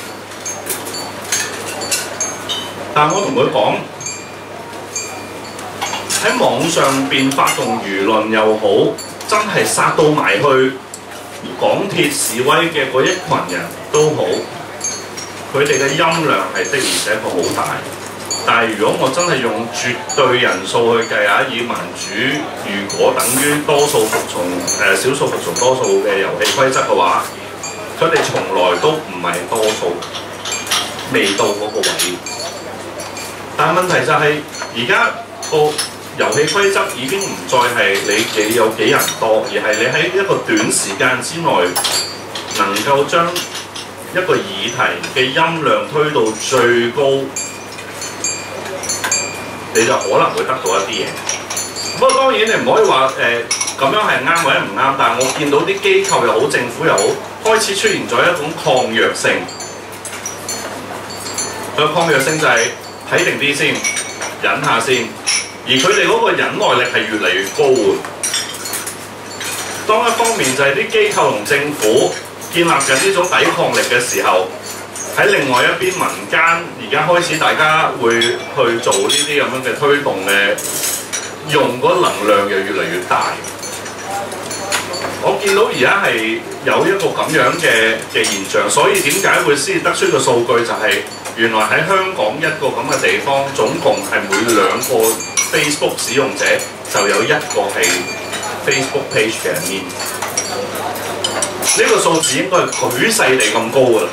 但係我同佢講，喺網上邊發動輿論又好，真係殺到埋去港鐵示威嘅嗰一群人都好，佢哋嘅音量係的而且確好大。但係如果我真係用絕對人數去計下，以民主如果等於多數服從誒少數服從多數嘅遊戲規則嘅話，佢哋從來都唔係多數，未到嗰個位。但係問題就係而家個遊戲規則已經唔再係你你有幾人多，而係你喺一個短時間之內能夠將一個議題嘅音量推到最高。你就可能會得到一啲嘢。不過當然你唔可以話誒咁樣係啱或者唔啱，但係我見到啲機構又好，政府又好，開始出現咗一種抗藥性。個抗藥性就係睇定啲先，忍下先。而佢哋嗰個忍耐力係越嚟越高嘅。當一方面就係啲機構同政府建立緊呢種抵抗力嘅時候，喺另外一邊民間而家開始大家會去做呢啲咁樣嘅推動嘅，用嗰能量又越嚟越大。我見到而家係有一個咁樣嘅嘅現象，所以點解會先得出個數據就係、是、原來喺香港一個咁嘅地方，總共係每兩個 Facebook 使用者就有一個係 Facebook page 嘅人面。呢、這個數字應該係舉世地咁高㗎啦。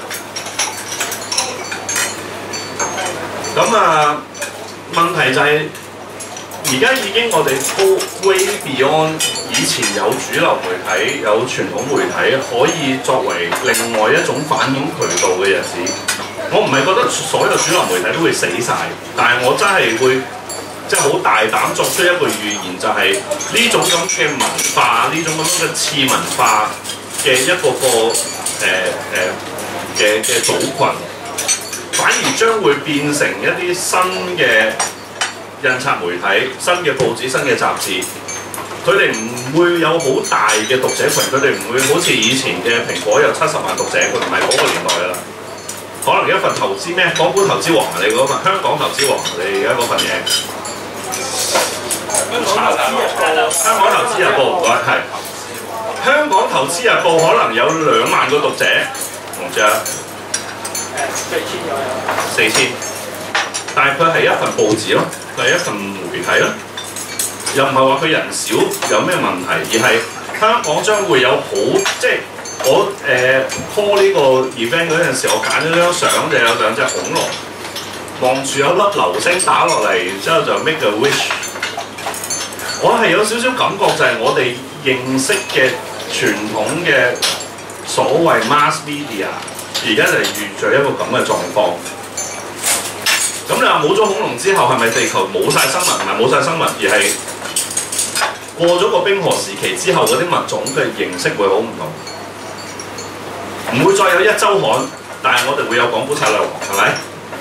咁啊，問題就係而家已經我哋 go way beyond 以前有主流媒體、有傳統媒體可以作為另外一種反映渠道嘅日子。我唔係覺得所有主流媒體都會死晒，但係我真係會即係好大膽作出一個預言，就係、是、呢種咁嘅文化、呢種咁嘅次文化嘅一個個誒誒嘅嘅組群。反而將會變成一啲新嘅印刷媒體、新嘅報紙、新嘅雜誌。佢哋唔會有好大嘅讀者群，佢哋唔會好似以前嘅蘋果有七十萬讀者，佢唔係嗰個年代㗎啦。可能一份投資咩？港股投資王你嗰份，香港投資王你而家嗰份嘢。香港投資日報唔該係。香港投資日報可能有兩萬個讀者，唔知啊。四千左右，四千，但係佢係一份報紙咯，佢係一份媒體咯，又唔係話佢人少有咩問題，而係香港將會有好即係我誒、呃、call 呢個 event 嗰陣時，我揀咗張相就有兩隻恐龍望住有粒流星打落嚟，然之後就 make a wish。我係有少少感覺就係我哋認識嘅傳統嘅所謂 mass media。而家就係遇著一個咁嘅狀況，咁你話冇咗恐龍之後，係咪地球冇晒生物？唔係冇晒生物，而係過咗個冰河時期之後，嗰啲物種嘅形式會好唔同，唔會再有一週刊，但係我哋會有港股策略王，係咪？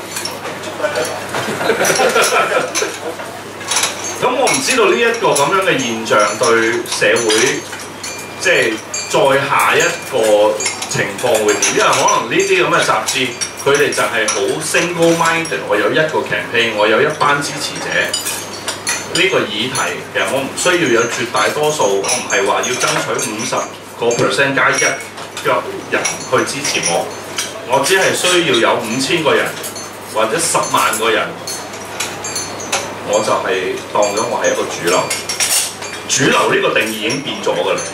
咁我唔知道呢一個咁樣嘅現象對社會，即係再下一個情況會點？因為可能呢啲咁嘅雜誌，佢哋就係好 single minded， 我有一個 campaign， 我有一班支持者。呢、這個議題其實我唔需要有絕大多數，我唔係話要爭取五十個 percent 加一個人去支持我，我只係需要有五千個人或者十萬個人我就係當咗我係一個主流。主流呢個定義已經變咗㗎啦。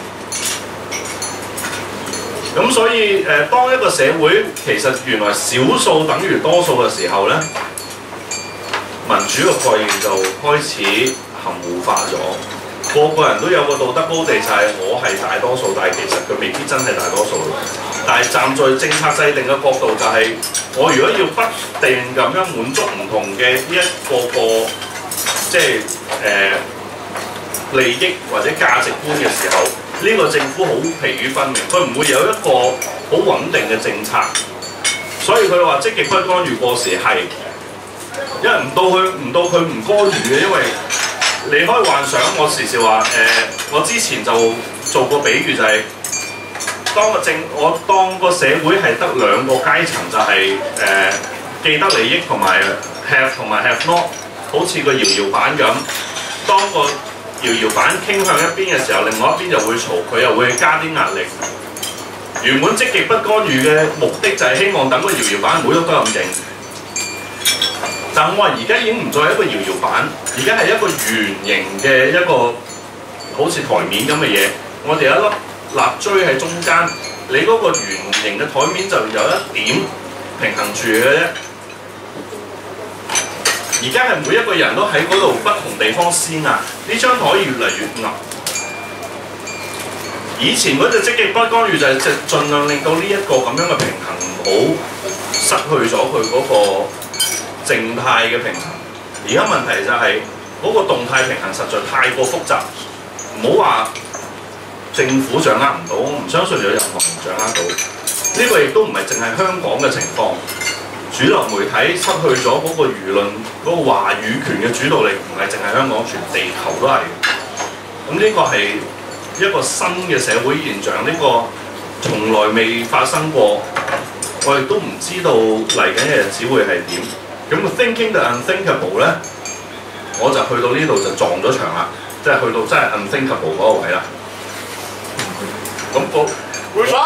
咁所以誒、呃，當一個社會其實原來少數等於多數嘅時候咧，民主嘅概念就開始含糊化咗。個個人都有個道德高地，就係我係大多數，但係其實佢未必真係大多數。但係站在政策制定嘅角度，就係、是、我如果要不定咁樣滿足唔同嘅呢一個個即係誒、呃、利益或者價值觀嘅時候，呢、這個政府好疲於奔命，佢唔會有一個好穩定嘅政策。所以佢話積極不干預過時係，因為唔到佢唔到佢唔干預嘅，因為你可以幻想，我時時話誒、呃，我之前就做過比喻就係、是。當個政，我當個社會係得兩個階層，就係、是、誒、呃、既得利益同埋 have 同埋 have not， 好似個搖搖板咁。當個搖搖板傾向一邊嘅時候，另外一邊就會嘈，佢又會加啲壓力。原本積極不干預嘅目的就係希望等個搖搖板唔好喐得咁勁。但我話而家已經唔再係一個搖搖板，而家係一個圓形嘅一個好似台面咁嘅嘢，我哋有一粒蠟錐喺中間，你嗰個圓形嘅台面就有一點平衡住嘅啫。而家係每一個人都喺嗰度不同地方施壓，呢張台越嚟越硬。以前嗰隻積極不干預就係即係盡量令到呢一個咁樣嘅平衡唔好失去咗佢嗰個靜態嘅平衡。而家問題就係、是、嗰、那個動態平衡實在太過複雜，唔好話政府掌握唔到，我唔相信有任何人掌握到。呢、這個亦都唔係淨係香港嘅情況，主流媒體失去咗嗰個輿論嗰、那個話語權嘅主導力，唔係淨係香港，全地球都係。咁呢個係一個新嘅社會現象，呢、這個從來未發生過，我亦都唔知道嚟緊嘅日子會係點。咁個 thinking the unthinkable 咧，我就去到呢度就撞咗牆啦，即係去到真係 unthinkable 嗰個位啦。咁個回水，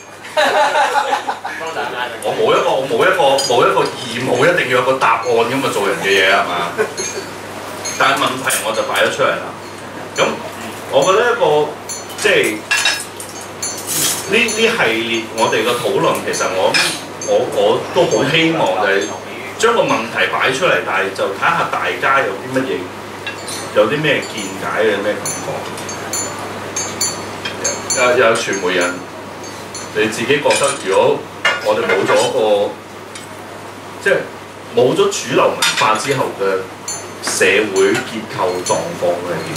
我冇一個我冇一個冇一個義務一定要有個答案咁嘅做人嘅嘢係嘛？但係問題我就擺咗出嚟啦。咁我覺得一個即係呢呢系列我哋嘅討論，其實我我我都好希望就係將個問題擺出嚟，但係就睇下大家有啲乜嘢，有啲咩見解，有咩感覺。又有傳媒人，你自己覺得如果我哋冇咗一個，即係冇咗主流文化之後嘅社會結構狀況係點？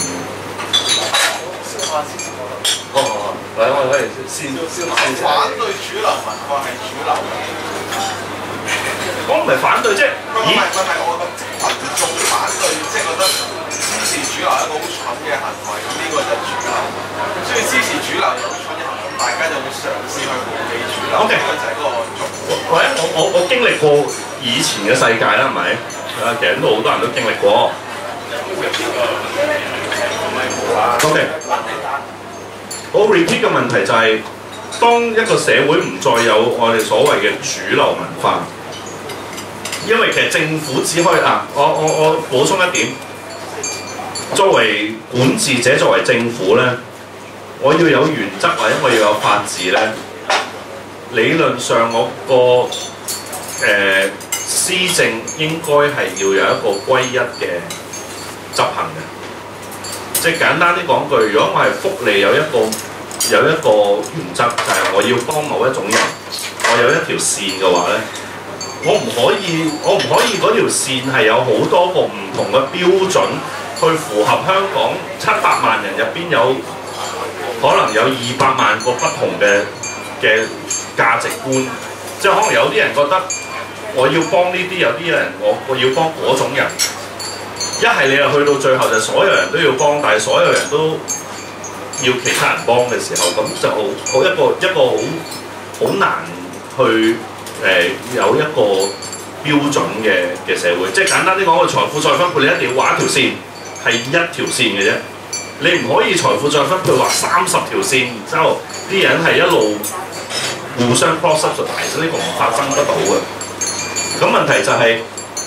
哦哦，嚟我哋先先先反對主流文化係主流嘅。 我唔係反對，即係唔係唔係我個民眾反對，即係覺得支持主流係一個好蠢嘅行為，咁呢個就係主流。所以支持主流有好蠢嘅行為，大家就會嘗試去迴避主流。呢個就係嗰個重點。 或者我我我經歷過以前嘅世界啦，係咪？啊，其實都好多人都經歷過。OK， 我 repeat 嘅問題就係、是，當一個社會唔再有我哋所謂嘅主流文化。因為其實政府只可以啊，我我我補充一點，作為管治者，作為政府咧，我要有原則或者我要有法治咧，理論上我個誒、呃、施政應該係要有一個歸一嘅執行嘅。即係簡單啲講句，如果我係福利有一個有一個原則，就係、是、我要幫某一種人，我有一條線嘅話咧。我唔可以，我唔可以嗰條線係有好多個唔同嘅標準，去符合香港七百萬人入邊有可能有二百萬個不同嘅嘅價值觀，即係可能有啲人覺得我要幫呢啲，有啲人我我要幫嗰種人，一係你又去到最後就所有人都要幫，但係所有人都要其他人幫嘅時候，咁就好一個一個好好難去。誒、呃、有一個標準嘅嘅社會，即係簡單啲講，個財富再分配你一定要畫一條線，係一條線嘅啫。你唔可以財富再分配畫三十條線，然之後啲人係一路互相 cross subsidize，呢個唔發生得到嘅。咁問題就係、是、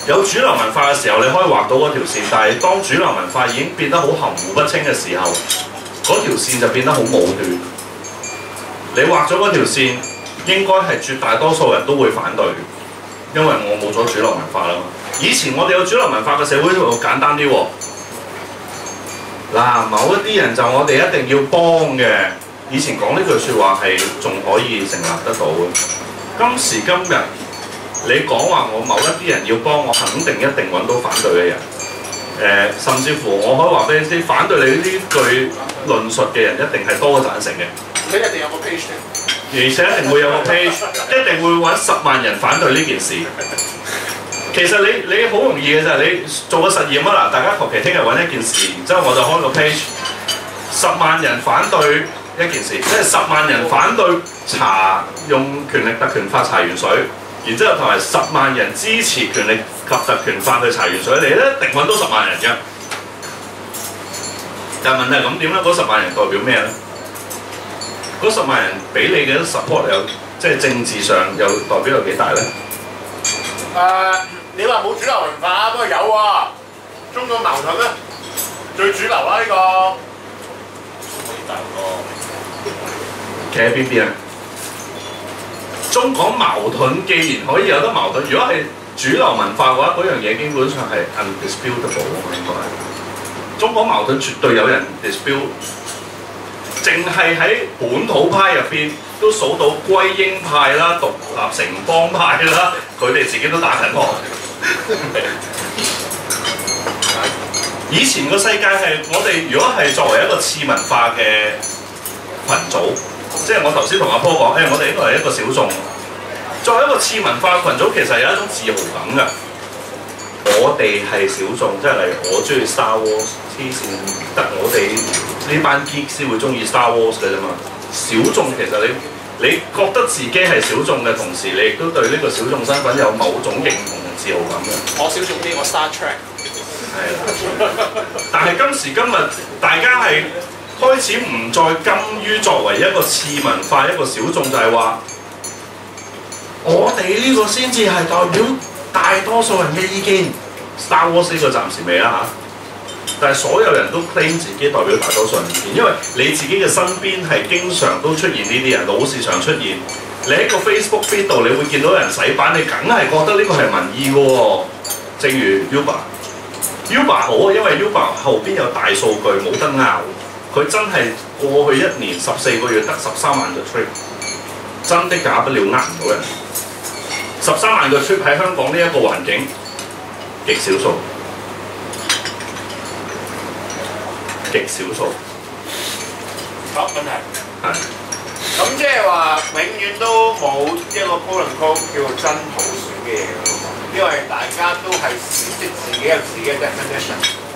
有主流文化嘅時候，你可以畫到嗰條線，但係當主流文化已經變得好含糊不清嘅時候，嗰條線就變得好武斷。你畫咗嗰條線，應該係絕大多數人都會反對，因為我冇咗主流文化啦嘛。以前我哋有主流文化嘅社會就簡單啲喎。嗱，某一啲人就我哋一定要幫嘅。以前講呢句説話係仲可以成立得到嘅。今時今日，你講話我某一啲人要幫，我肯定一定揾到反對嘅人。誒、呃，甚至乎我可以話俾你知，反對你呢句論述嘅人一定係多過贊成嘅。 你一定有個 page 嘅。 而且一定會有個 page， 一定會揾十萬人反對呢件事。其實你你好容易嘅就係你做個實驗啊嗱，大家求其聽日揾一件事，然之後我就開個 page， 十萬人反對一件事，即係十萬人反對查用權力特權法查鉛水，然之後同埋十萬人支持權力及特權法去查鉛水，你一定揾到十萬人嘅。但係問題係咁點咧？嗰十萬人代表咩咧？嗰十萬人俾你嘅 support 有即係政治上又代表有幾大咧？ 誒、uh, 你話冇主流文化，不過有喎、啊。中港矛盾咧，最主流啦、啊、呢、這個。好大個。企喺邊邊啊？中港矛盾既然可以有得矛盾，如果係主流文化嘅話，嗰樣嘢基本上係 undisputable 啊嘛，應該係。中港矛盾絕對有人 dispute。淨係喺本土派入邊都數到歸英派啦、獨立城邦派啦，佢哋自己都打緊仗。以前個世界係我哋如果係作為一個次文化嘅群組，即係我頭先同阿波講，誒、欸、我哋呢個係一個小眾。作為一個次文化群組，其實有一種自豪感㗎。我哋係小眾，即係例如我中意 Star Wars， 黐線得我哋呢班 geek 先會中意 Star Wars 嘅啫嘛。小眾其實你你覺得自己係小眾嘅同時，你亦都對呢個小眾身份有某種認同同自豪感嘅。 我小眾啲，我 Star Trek。 係啦，但係今時今日大家係開始唔再甘於作為一個次文化一個小眾，就係話我哋呢個先至係代表大多數人嘅意見。Star Wars 呢個暫時未啦嚇，但係所有人都 claim 自己代表大多數人意見，因為你自己嘅身邊係經常都出現呢啲人，老是常出現。你喺個 Facebook feed 度，你會見到有人洗版，你梗係覺得呢個係民意嘅喎。正如 Uber，Uber 好啊，因為 Uber 後邊有大數據冇得拗，佢真係過去一年十四個月得十三萬個 trip， 真的假不了，呃唔到人。十三萬個 trip 喺香港呢一個環境極少數，極少數。 好問題。 係。 咁即係話永遠都冇一個 quote unquote 叫做真普選嘅嘢咯，因為大家都係即係自己有自己嘅 definition，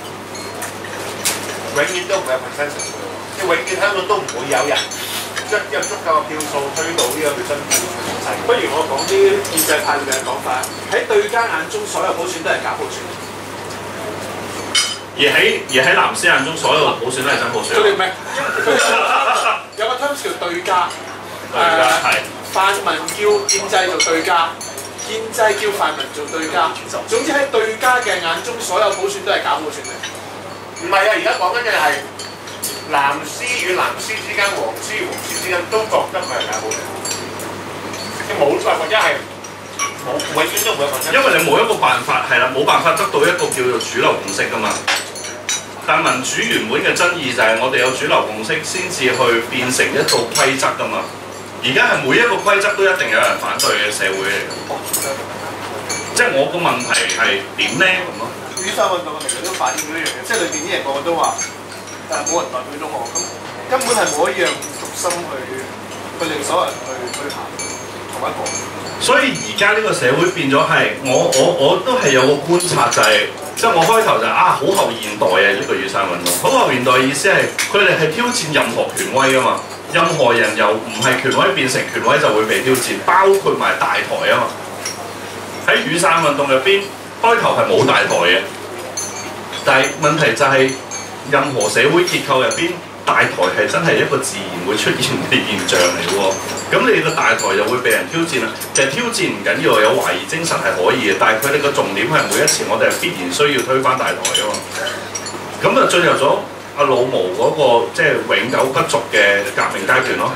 永遠都唔會有 consensus 嘅，即係永遠香港都唔會有人將有足夠嘅票數推到呢個叫真普選。 不如我講啲建制派嘅講法，喺對家眼中，所有普選都係假普選。 而喺而喺藍絲眼中，所有普選都係真普選。 佢哋唔係，有個 terms 叫對家。 對家係。 泛民叫建制做對家，建制叫泛民做對家。總之喺對家嘅眼中，所有普選都係假普選嚟。 唔係啊！而家講緊嘅係藍絲與藍絲之間、黃絲與黃絲之間都覺得佢係假普選。冇辦法，一係冇，永遠都唔會發生。因為你冇一個辦法，係啦，冇辦法得到一個叫做主流共識㗎嘛。但民主原本嘅爭議就係我哋有主流共識先至去變成一套規則㗎嘛。而家係每一個規則都一定有人反對嘅社會嚟嘅。即係我個問題係點咧咁咯？ 雨傘運動其實都反映咗一樣嘢，即係裏邊啲人個個都話，但係冇人代表到我，咁根本係冇一樣軸心去去令所有人去去行。 所以而家呢個社會變咗係，我我我都係有個觀察就係、是，即係我開頭就係、啊好後現代啊呢、這個雨傘運動，好後現代意思係佢哋係挑戰任何權威㗎嘛，任何人由唔係權威變成權威就會被挑戰，包括埋大台啊嘛。喺雨傘運動入邊，開頭係冇大台嘅，但係問題就係、是、任何社會結構入邊， 大台係真係一個自然會出現嘅現象嚟嘅喎。咁你個大台又會被人挑戰啦。其實挑戰唔緊要，有懷疑精神係可以嘅，但係佢哋個重點係每一次我哋係必然需要推翻大台啊嘛。咁啊進入咗阿老毛嗰、那個即係、就是、永久不續嘅革命階段咯。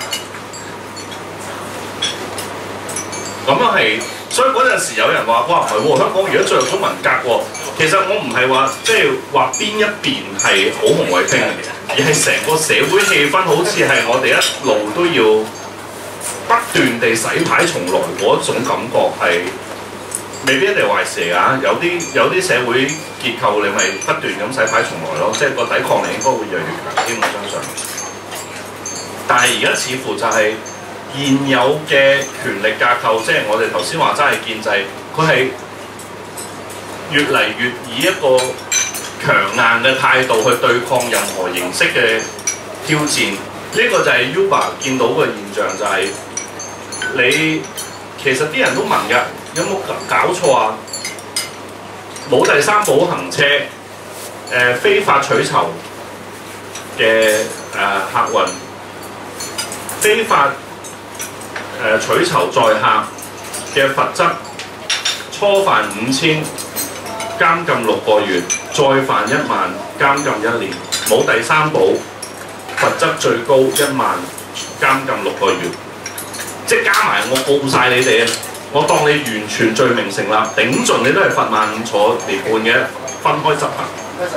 咁啊係，所以嗰陣時有人話：哇唔係喎，香港而家進入咗文革喎。其實我唔係話即係話邊一邊係好紅衛兵，而係成個社會氣氛好似係我哋一路都要不斷地洗牌重來嗰種感覺係未必一定係壞事㗎。有啲有啲社會結構你咪不斷咁洗牌重來咯，即係個抵抗力應該會越嚟越強添，我相信。但係而家似乎就係現有嘅權力架構，即係我哋頭先話齋係建制，佢係越嚟越以一個強硬嘅態度去對抗任何形式嘅挑戰。呢、這個就係 Uber 見到嘅現象，就係、是、你其實啲人都問㗎，有冇搞錯啊？冇第三寶行車，誒、呃、非法取酬嘅誒、呃、客運，非法誒、呃、取酬載客嘅罰則，初犯五千。監禁六個月，再犯一萬，監禁一年。冇第三寶，罰則最高一萬，監禁六個月。即係加埋我告晒你哋啊！我當你完全罪名成立，頂盡你都係罰萬五坐年半嘅，分開執行。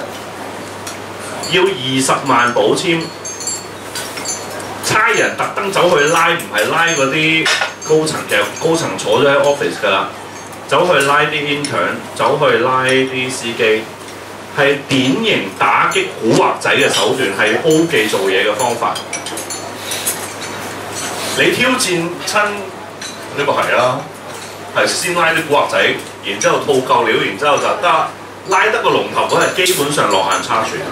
要二十萬保簽，差人特登走去拉，唔係拉嗰啲高層，其實高層坐咗喺 office 㗎啦。走去拉啲 intern， 走去拉啲司機，係典型打擊古惑仔嘅手段，係 O 記做嘢嘅方法。你挑戰親呢個係啦，係先拉啲古惑仔，然之後套夠料，然之後就得拉得個龍頭嗰係基本上落眼差傳。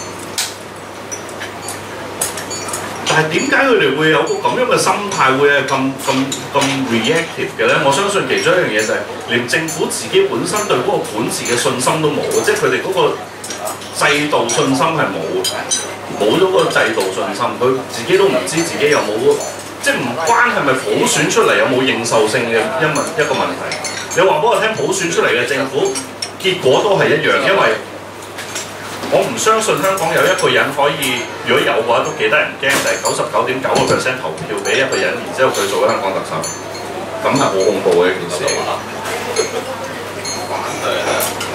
但係點解佢哋會有個咁樣嘅心態，會係咁咁咁 reactive 嘅咧？我相信其中一樣嘢就係、是、連政府自己本身對嗰個管治嘅信心都冇，即係佢哋嗰個制度信心係冇，冇咗嗰個制度信心，佢自己都唔知自己有冇，即係唔關係咪普選出嚟有冇認受性嘅一問一個問題。你話俾我聽，普選出嚟嘅政府結果都係一樣，因為我唔相信香港有一個人可以，如果有嘅話都幾得人驚，就係九十九點九個 percent 投票俾一個人，然之後佢做咗香港特首，咁係好恐怖嘅一件事。 反對啊！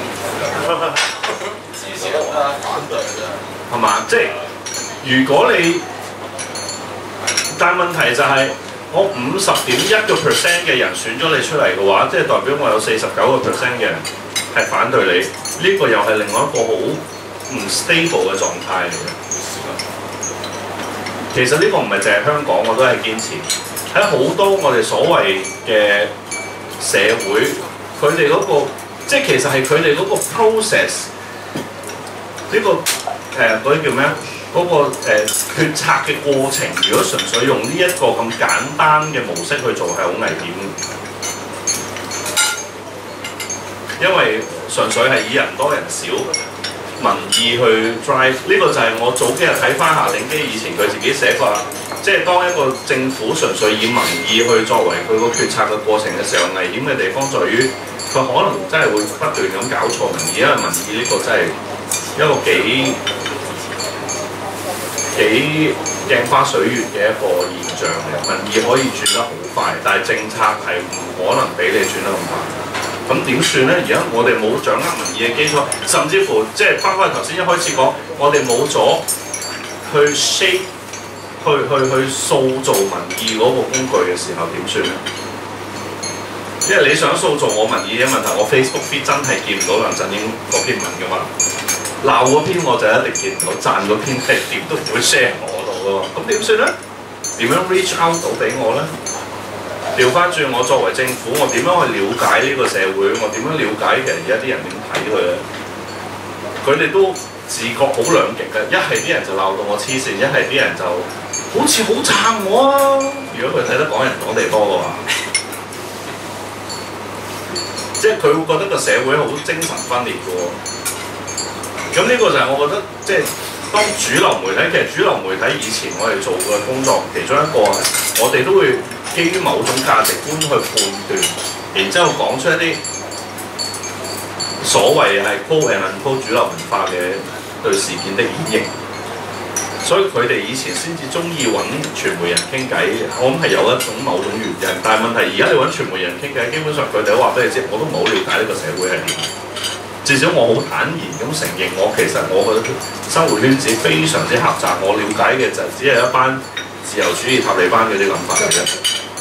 支持啊！反對啊！ 係嘛？即係如果你，但問題就係、是、我五十點一個 percent 嘅人選咗你出嚟嘅話，即係代表我有四十九個 percent 嘅人係反對你，呢、這個又係另外一個好唔 stable 嘅狀態嚟嘅。其實呢個唔係淨係香港，我都係堅持喺好多我哋所謂嘅社會，佢哋嗰個即係其實係佢哋嗰個 process 呢、這個誒嗰啲叫咩啊？嗰、那個誒、呃、決策嘅過程，如果純粹用呢一個咁簡單嘅模式去做，係好危險嘅，因為純粹係以人多人少民意去 drive， 呢個就係我早幾日睇翻夏鼎基以前佢自己寫過，即係當一個政府純粹以民意去作為佢個決策嘅過程嘅時候，危險嘅地方在於佢可能真係會不斷咁搞錯民意，因為民意呢個真係一個幾幾鏡花水月嘅一個現象嚟。民意可以轉得好快，但係政策係唔可能俾你轉得咁快。咁點算咧？而家我哋冇掌握民意嘅基礎，甚至乎即係翻返去頭先一開始講，我哋冇咗去 shape、去去去塑造民意嗰個工具嘅時候，點算咧？因為你想塑造我民意嘅問題，我 Facebook feed 真係見唔到梁振英嗰篇文㗎嘛，鬧嗰篇我就一定見唔到，讚嗰篇係點都唔會 share 我度㗎喎。咁點算咧？點樣 reach out 到俾我咧？調翻轉，我作為政府，我點樣去了解呢個社會？我點樣了解其實而家啲人點睇佢咧？佢哋都自覺好兩極嘅，一係啲人就鬧到我黐線，一係啲人就好似好撐我啊！如果佢睇得港人港地多嘅話，即係佢會覺得個社會好精神分裂嘅喎。咁呢個就係我覺得即係當主流媒體，其實主流媒體以前我哋做嘅工作，其中一個係我哋都會基於某種價值觀去判斷，然之後講出一啲所謂係 quote and unquote 主流文化嘅對事件的演繹。所以佢哋以前先至中意揾傳媒人傾偈，我諗係有一種某種原因。但係問題而家你揾傳媒人傾偈，基本上佢哋都話俾你知，我都唔好了解呢個社會係點。至少我好坦然咁承認，我其實我嘅生活圈子非常之狹窄，我了解嘅就只係一班自由主義塔利班嗰啲諗法嘅啫。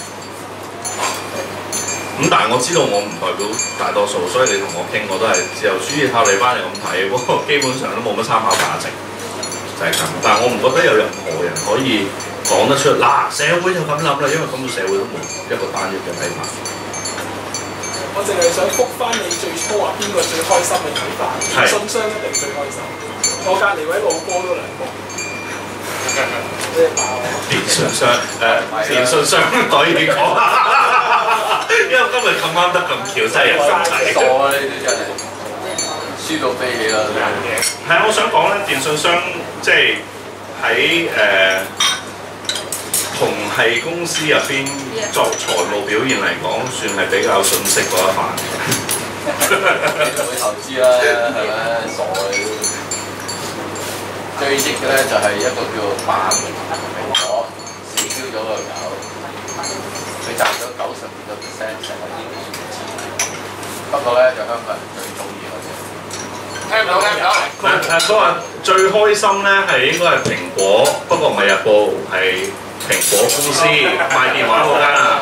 咁但係我知道我唔代表大多數，所以你同我傾我都係自由主義塔利班係咁睇，不過基本上都冇乜參考價值。就係咁，但係我唔覺得有任何人可以講得出嗱，社會就咁諗啦，因為咁個社會都冇一個單一嘅睇法。 我淨係想覆翻你最初話邊個最開心嘅睇法，電信商一定最開心。我隔離位老哥都兩個， 電信商誒，電信商可以講，因為今日咁啱得咁巧，真係人咁睇。 傻啊！呢啲真係輸到飛起啦！ 係啊，我想講咧，電信商即係喺誒同係公司入邊作財務表現嚟講，算係比較遜色嗰一範。 你仲會投資啦，係咪？傻嘅。最益嘅咧就係一個叫霸蘋果，死標咗個狗，佢賺咗九十二個 percent 成個經濟數字。不過咧，就香港人最中意嗰隻。聽唔到，聽唔到。 誒誒，佢話最開心咧係應該係蘋果，不過唔係日報，係蘋果公司賣電話嗰間啊。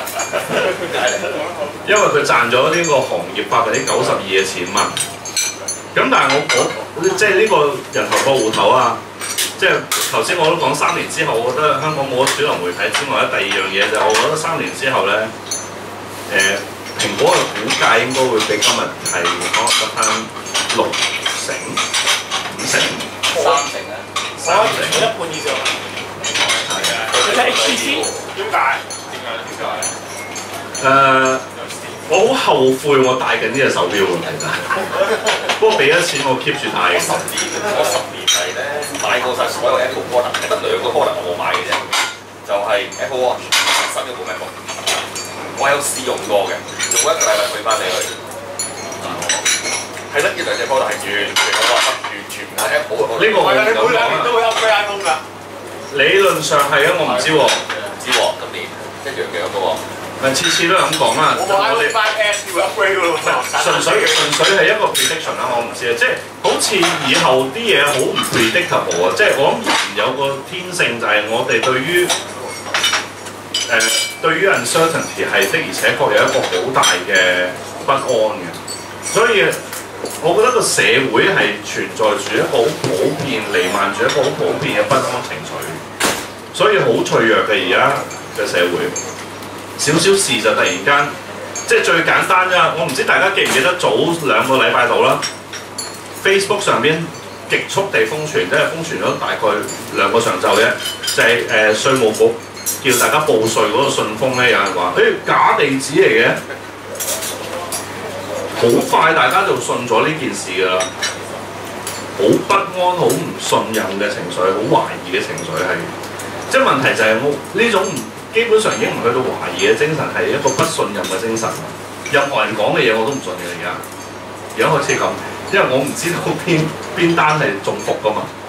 因為佢賺咗呢個行業百分之九十二嘅錢嘛。咁但係我我即係呢個人頭過戶頭啊！即係頭先我都講三年之後，我覺得香港冇咗主流媒體之外咧，第二樣嘢就係我覺得三年之後咧，誒、呃、蘋果嘅股價應該會比今日係可能得翻六成、五成、 三成啊！ 三成一半以上。 係啊。 你睇 H T C 點解？ 點解？點解？ 誒。我好後悔我戴緊呢隻手錶喎，其實。不過俾咗錢我 keep 住戴。 十年，我十年嚟咧買過晒所有 Apple product，得兩個 product 我冇買嘅啫，就係 Apple Watch 新嗰部 MacBook。我有試用過嘅，用一個禮拜退翻俾佢。係得呢兩隻 product 係完全我話得完全唔係 Apple 嘅 product。 呢個我唔敢你每兩年都講會 upgrade iPhone 㗎。 理論上係啊，我唔知喎。 唔知喎，今年一樣嘅嗰個。 咪次次都係咁講啦。 我買 iPhone 五 S 要 upgrade 㗎咯。 純粹純粹係一個 prediction 啦，我唔知啊，即係好似以後啲嘢好唔 predictable 啊，即係我諗人有個天性就係我哋對於誒、呃、對於 uncertainty 係的而且確有一個好大嘅不安嘅，所以我覺得個社會係存在住一個好普遍、彌漫住一個好普遍嘅不安情緒，所以好脆弱嘅而家嘅社會。少少事就突然間，即係最簡單啫。我唔知大家記唔記得早兩個禮拜度啦 ，Facebook 上邊極速地瘋傳，即係瘋傳咗大概兩個上晝啫。就係、是、誒稅務局叫大家報稅嗰個信封咧，有人話誒、欸、假地址嚟嘅，好快大家就信咗呢件事㗎啦。好不安、好唔信任嘅情緒，好懷疑嘅情緒係，即係問題就係我呢種基本上已經唔去到懷疑嘅精神，係一個不信任嘅精神。任何人講嘅嘢我都唔信嘅而家，而家開始咁，因為我唔知道邊邊單係中伏㗎嘛。